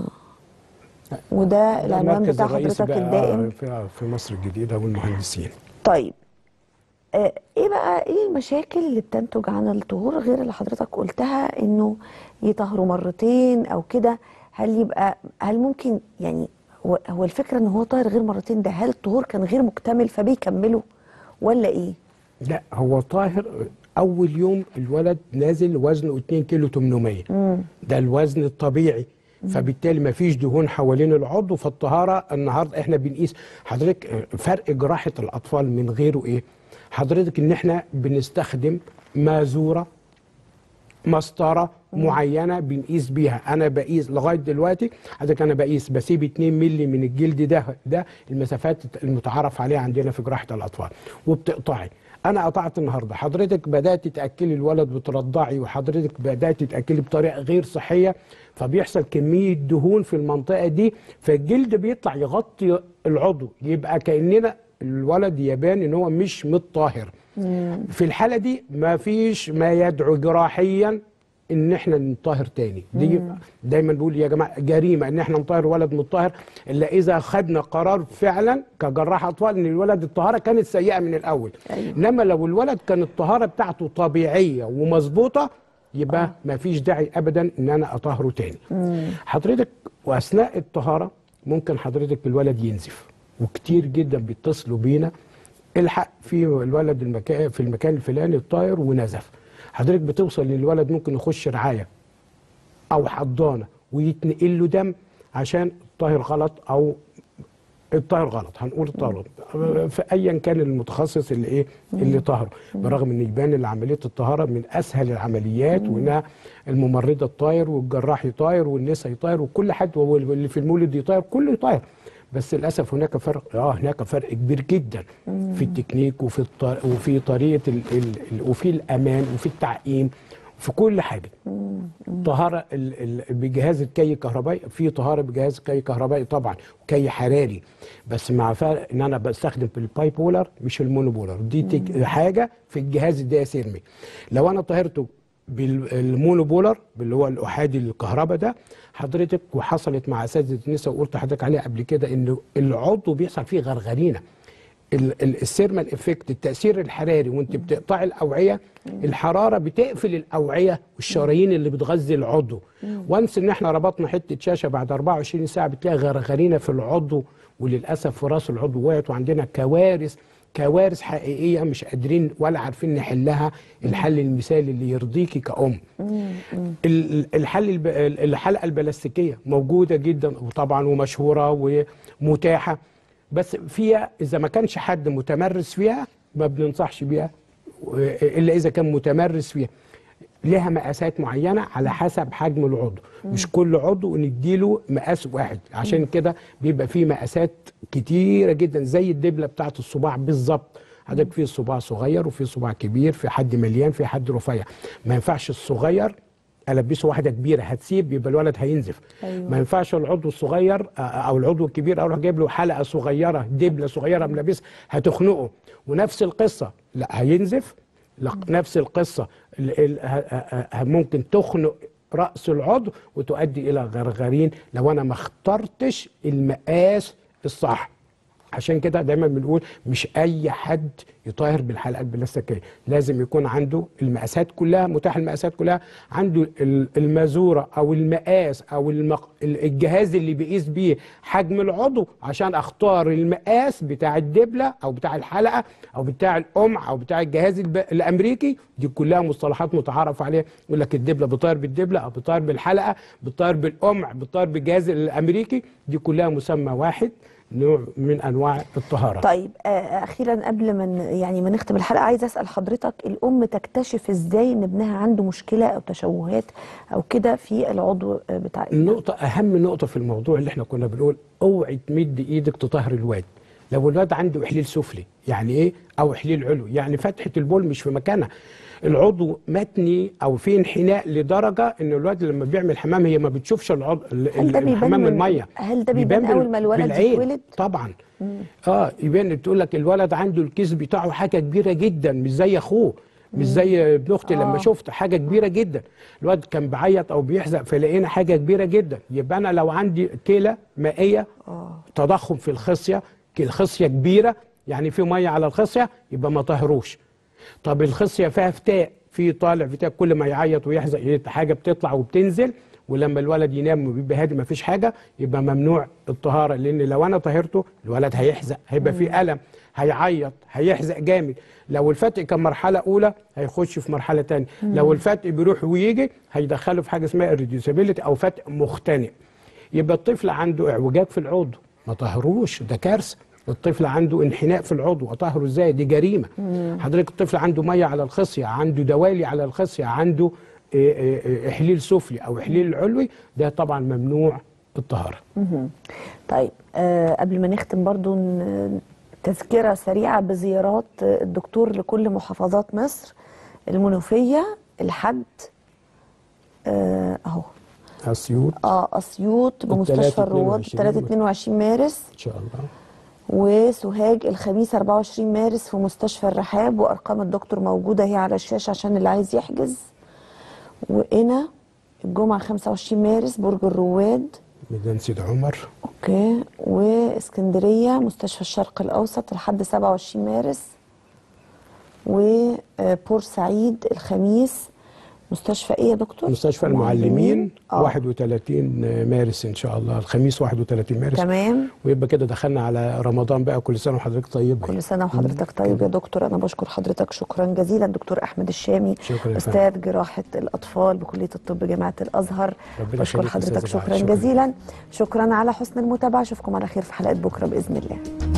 وده العنوان بتاع حضرتك الدائم في في مصر الجديده والمهندسين. طيب آه ايه بقى ايه المشاكل اللي بتنتج عن الطهور غير اللي حضرتك قلتها انه يطهروا مرتين او كده؟ هل يبقى هل ممكن يعني هو, هو الفكره ان هو طاهر غير مرتين ده، هل الطهور كان غير مكتمل فبيكملوا ولا ايه؟ لا هو طاهر اول يوم الولد نازل وزنه اتنين كيلو تمنمية، ده الوزن الطبيعي، فبالتالي ما فيش دهون حوالين العضو. فالطهاره النهارده احنا بنقيس حضرتك فرق جراحه الاطفال من غيره ايه؟ حضرتك ان احنا بنستخدم مازوره مسطره معينه بنقيس بيها. انا بقيس لغايه دلوقتي حضرتك انا بقيس بسيب اتنين مللي من الجلد ده ده المسافات المتعارف عليها عندنا في جراحه الاطفال وبتقطعي. انا قطعت النهارده، حضرتك بدات تاكلي الولد وترضعي وحضرتك بدات تاكلي بطريقه غير صحيه، فبيحصل كميه دهون في المنطقه دي، فالجلد بيطلع يغطي العضو، يبقى كاننا الولد يبان ان هو مش متطهر. في الحاله دي ما فيش ما يدعو جراحيا ان احنا نطهر تاني. دي دايما بقول يا جماعه جريمه ان احنا نطهر ولد متطهر الا اذا خدنا قرار فعلا كجراح اطفال ان الولد الطهاره كانت سيئه من الاول. أيوة. انما لو الولد كان الطهاره بتاعته طبيعيه ومظبوطه يبقى آه. ما فيش داعي ابدا ان انا اطهره تاني. مم. حضرتك واثناء الطهاره ممكن حضرتك الولد ينزف، وكتير جدا بيتصلوا بينا الحق في الولد المكان في المكان الفلاني الطاهر ونزف. حضرتك بتوصل للولد ممكن يخش رعايه او حضانه ويتنقل له دم عشان الطاهر غلط او الطاهر غلط، هنقول الطاهر في ايا كان المتخصص اللي ايه اللي طهره، برغم ان يبان ان عمليه الطهاره من اسهل العمليات وانها الممرضه الطاهر والجراح يطاهر والنساء يطاهر وكل حد واللي في المولد يطاهر كله يطاهر. بس للاسف هناك فرق اه هناك فرق كبير جدا في التكنيك وفي الطر... وفي طريقه ال... ال... وفي الامان وفي التعقيم في كل حاجه. طهاره ال... ال... بجهاز الكي الكهربائي، في طهاره بجهاز الكي الكهربائي طبعا وكي حراري، بس مع فرق ان انا بستخدم الباي بولر مش المونوبولر، دي تك... حاجه في الجهاز الدياسيرمي. لو انا طهرته بالمونوبولر اللي هو الاحادي الكهرباء ده حضرتك، وحصلت مع اساتذه النساء وقلت لحضرتك عليها قبل كده ان العضو بيحصل فيه غرغرينه. السيرمال افكت، التاثير الحراري وانت بتقطعي الاوعيه، الحراره بتقفل الاوعيه والشرايين اللي بتغذي العضو. وانس ان احنا ربطنا حته شاشه بعد أربعة وعشرين ساعه بتلاقي غرغرينه في العضو، وللاسف في راس العضو وقعت، وعندنا كوارث كوارث حقيقيه مش قادرين ولا عارفين نحلها الحل المثالي اللي يرضيكي كأم. الحل الحلقه البلاستيكيه موجوده جدا وطبعا ومشهوره ومتاحه، بس فيها اذا ما كانش حد متمرس فيها ما بننصحش بيها الا اذا كان متمرس فيها. لها مقاسات معينه على حسب حجم العضو، مش كل عضو نديله مقاس واحد، عشان كده بيبقى فيه مقاسات كتيره جدا زي الدبله بتاعت الصباع بالظبط. حضرتك في صباع صغير وفي صباع كبير، في حد مليان في حد رفيع. ما ينفعش الصغير البسه واحده كبيره هتسيب يبقى الولد هينزف. أيوة. ما ينفعش العضو الصغير او العضو الكبير اروح جايب له حلقه صغيره دبله صغيره ملابسها هتخنقه، ونفس القصه لا هينزف. نفس القصه ممكن تخنق راس العضو وتؤدي الى غرغرين لو انا ما اخترتش المقاس الصح. عشان كده دايما بنقول مش اي حد يطهر بالحلقه البلاستيكيه، لازم يكون عنده المقاسات كلها، متاح المقاسات كلها، عنده المازوره او المقاس او المق... الجهاز اللي بيقيس بيه حجم العضو عشان اختار المقاس بتاع الدبله او بتاع الحلقه او بتاع القمع او بتاع الجهاز الب... الامريكي. دي كلها مصطلحات متعارف عليها، يقول لك الدبله بتطير بالدبله او بتطير بالحلقه، بتطير بالقمع، بتطير بالجهاز الامريكي، دي كلها مسمى واحد، نوع من انواع الطهاره. طيب اخيرا قبل ما يعني ما نختم الحلقه، عايزه اسال حضرتك، الام تكتشف ازاي ان ابنها عنده مشكله او تشوهات او كده في العضو بتاع ابنها؟ النقطه اهم نقطه في الموضوع اللي احنا كنا بنقول اوعي تمد ايدك تطهر الواد. لو الواد عنده احليل سفلي، يعني ايه؟ او احليل علوي، يعني فتحه البول مش في مكانها، العضو متني او في انحناء لدرجه ان الواد لما بيعمل حمام هي ما بتشوفش العضو الحمام الميه. هل ده بيبان اول ما الولد يتولد؟ طبعا. مم. اه يبان، بتقول لك الولد عنده الكيس بتاعه حاجه كبيره جدا، مش زي اخوه، مش زي ابن اختي. آه. لما شفت حاجه كبيره جدا، الواد كان بيعيط او بيحزق فلقينا حاجه كبيره جدا، يبقى انا لو عندي كلى مائيه، آه. تضخم في الخصيه، الخصيه كبيره يعني في ميه على الخصيه، يبقى ما طهروش. طب الخصيه فيها فتاء، في طالع فتاء، كل ما يعيط ويحزق حاجه بتطلع وبتنزل، ولما الولد ينام وبيبقى هادي ما فيش حاجه، يبقى ممنوع الطهاره. لان لو انا طهرته الولد هيحزق، هيبقى فيه الم، هيعيط، هيحزق جامد. لو الفتق كان مرحله اولى هيخش في مرحله ثانيه، لو الفتق بيروح ويجي هيدخله في حاجه اسمها الريديوسابيلتي او فتق مختنق. يبقى الطفل عنده اعوجاج في العضو ما طهروش، ده كارثه. الطفل عنده انحناء في العضو اطهره ازاي؟ دي جريمه. مم. حضرتك الطفل عنده ميه على الخصيه، عنده دوالي على الخصيه، عنده احليل سفلي او احليل علوي، ده طبعا ممنوع الطهاره. مم. طيب آه قبل ما نختم برضو تذكره سريعه بزيارات الدكتور لكل محافظات مصر، المنوفيه، الحد آه اهو اسيوط، اه اسيوط بمستشفى الرواد ثلاثة اتنين وعشرين مارس ان شاء الله، وسوهاج الخميس أربعة وعشرين مارس في مستشفى الرحاب، وارقام الدكتور موجوده هي على الشاشه عشان اللي عايز يحجز. وقنا الجمعه خمسة وعشرين مارس برج الرواد ميدان سيد عمر. اوكي. واسكندريه مستشفى الشرق الاوسط لحد سبعة وعشرين مارس. وبورسعيد الخميس مستشفى ايه يا دكتور؟ مستشفى المعلمين آه. واحد وثلاثين مارس ان شاء الله، الخميس واحد وثلاثين مارس. تمام. ويبقى كده دخلنا على رمضان بقى، كل سنه وحضرتك طيب. كل سنه وحضرتك طيب يا دكتور. انا بشكر حضرتك شكرا جزيلا دكتور احمد الشامي، استاذ جراحه الاطفال بكليه الطب جامعه الازهر. بشكر حضرتك شكرا جزيلا. شكرا على حسن المتابعه، اشوفكم على خير في حلقه بكره باذن الله.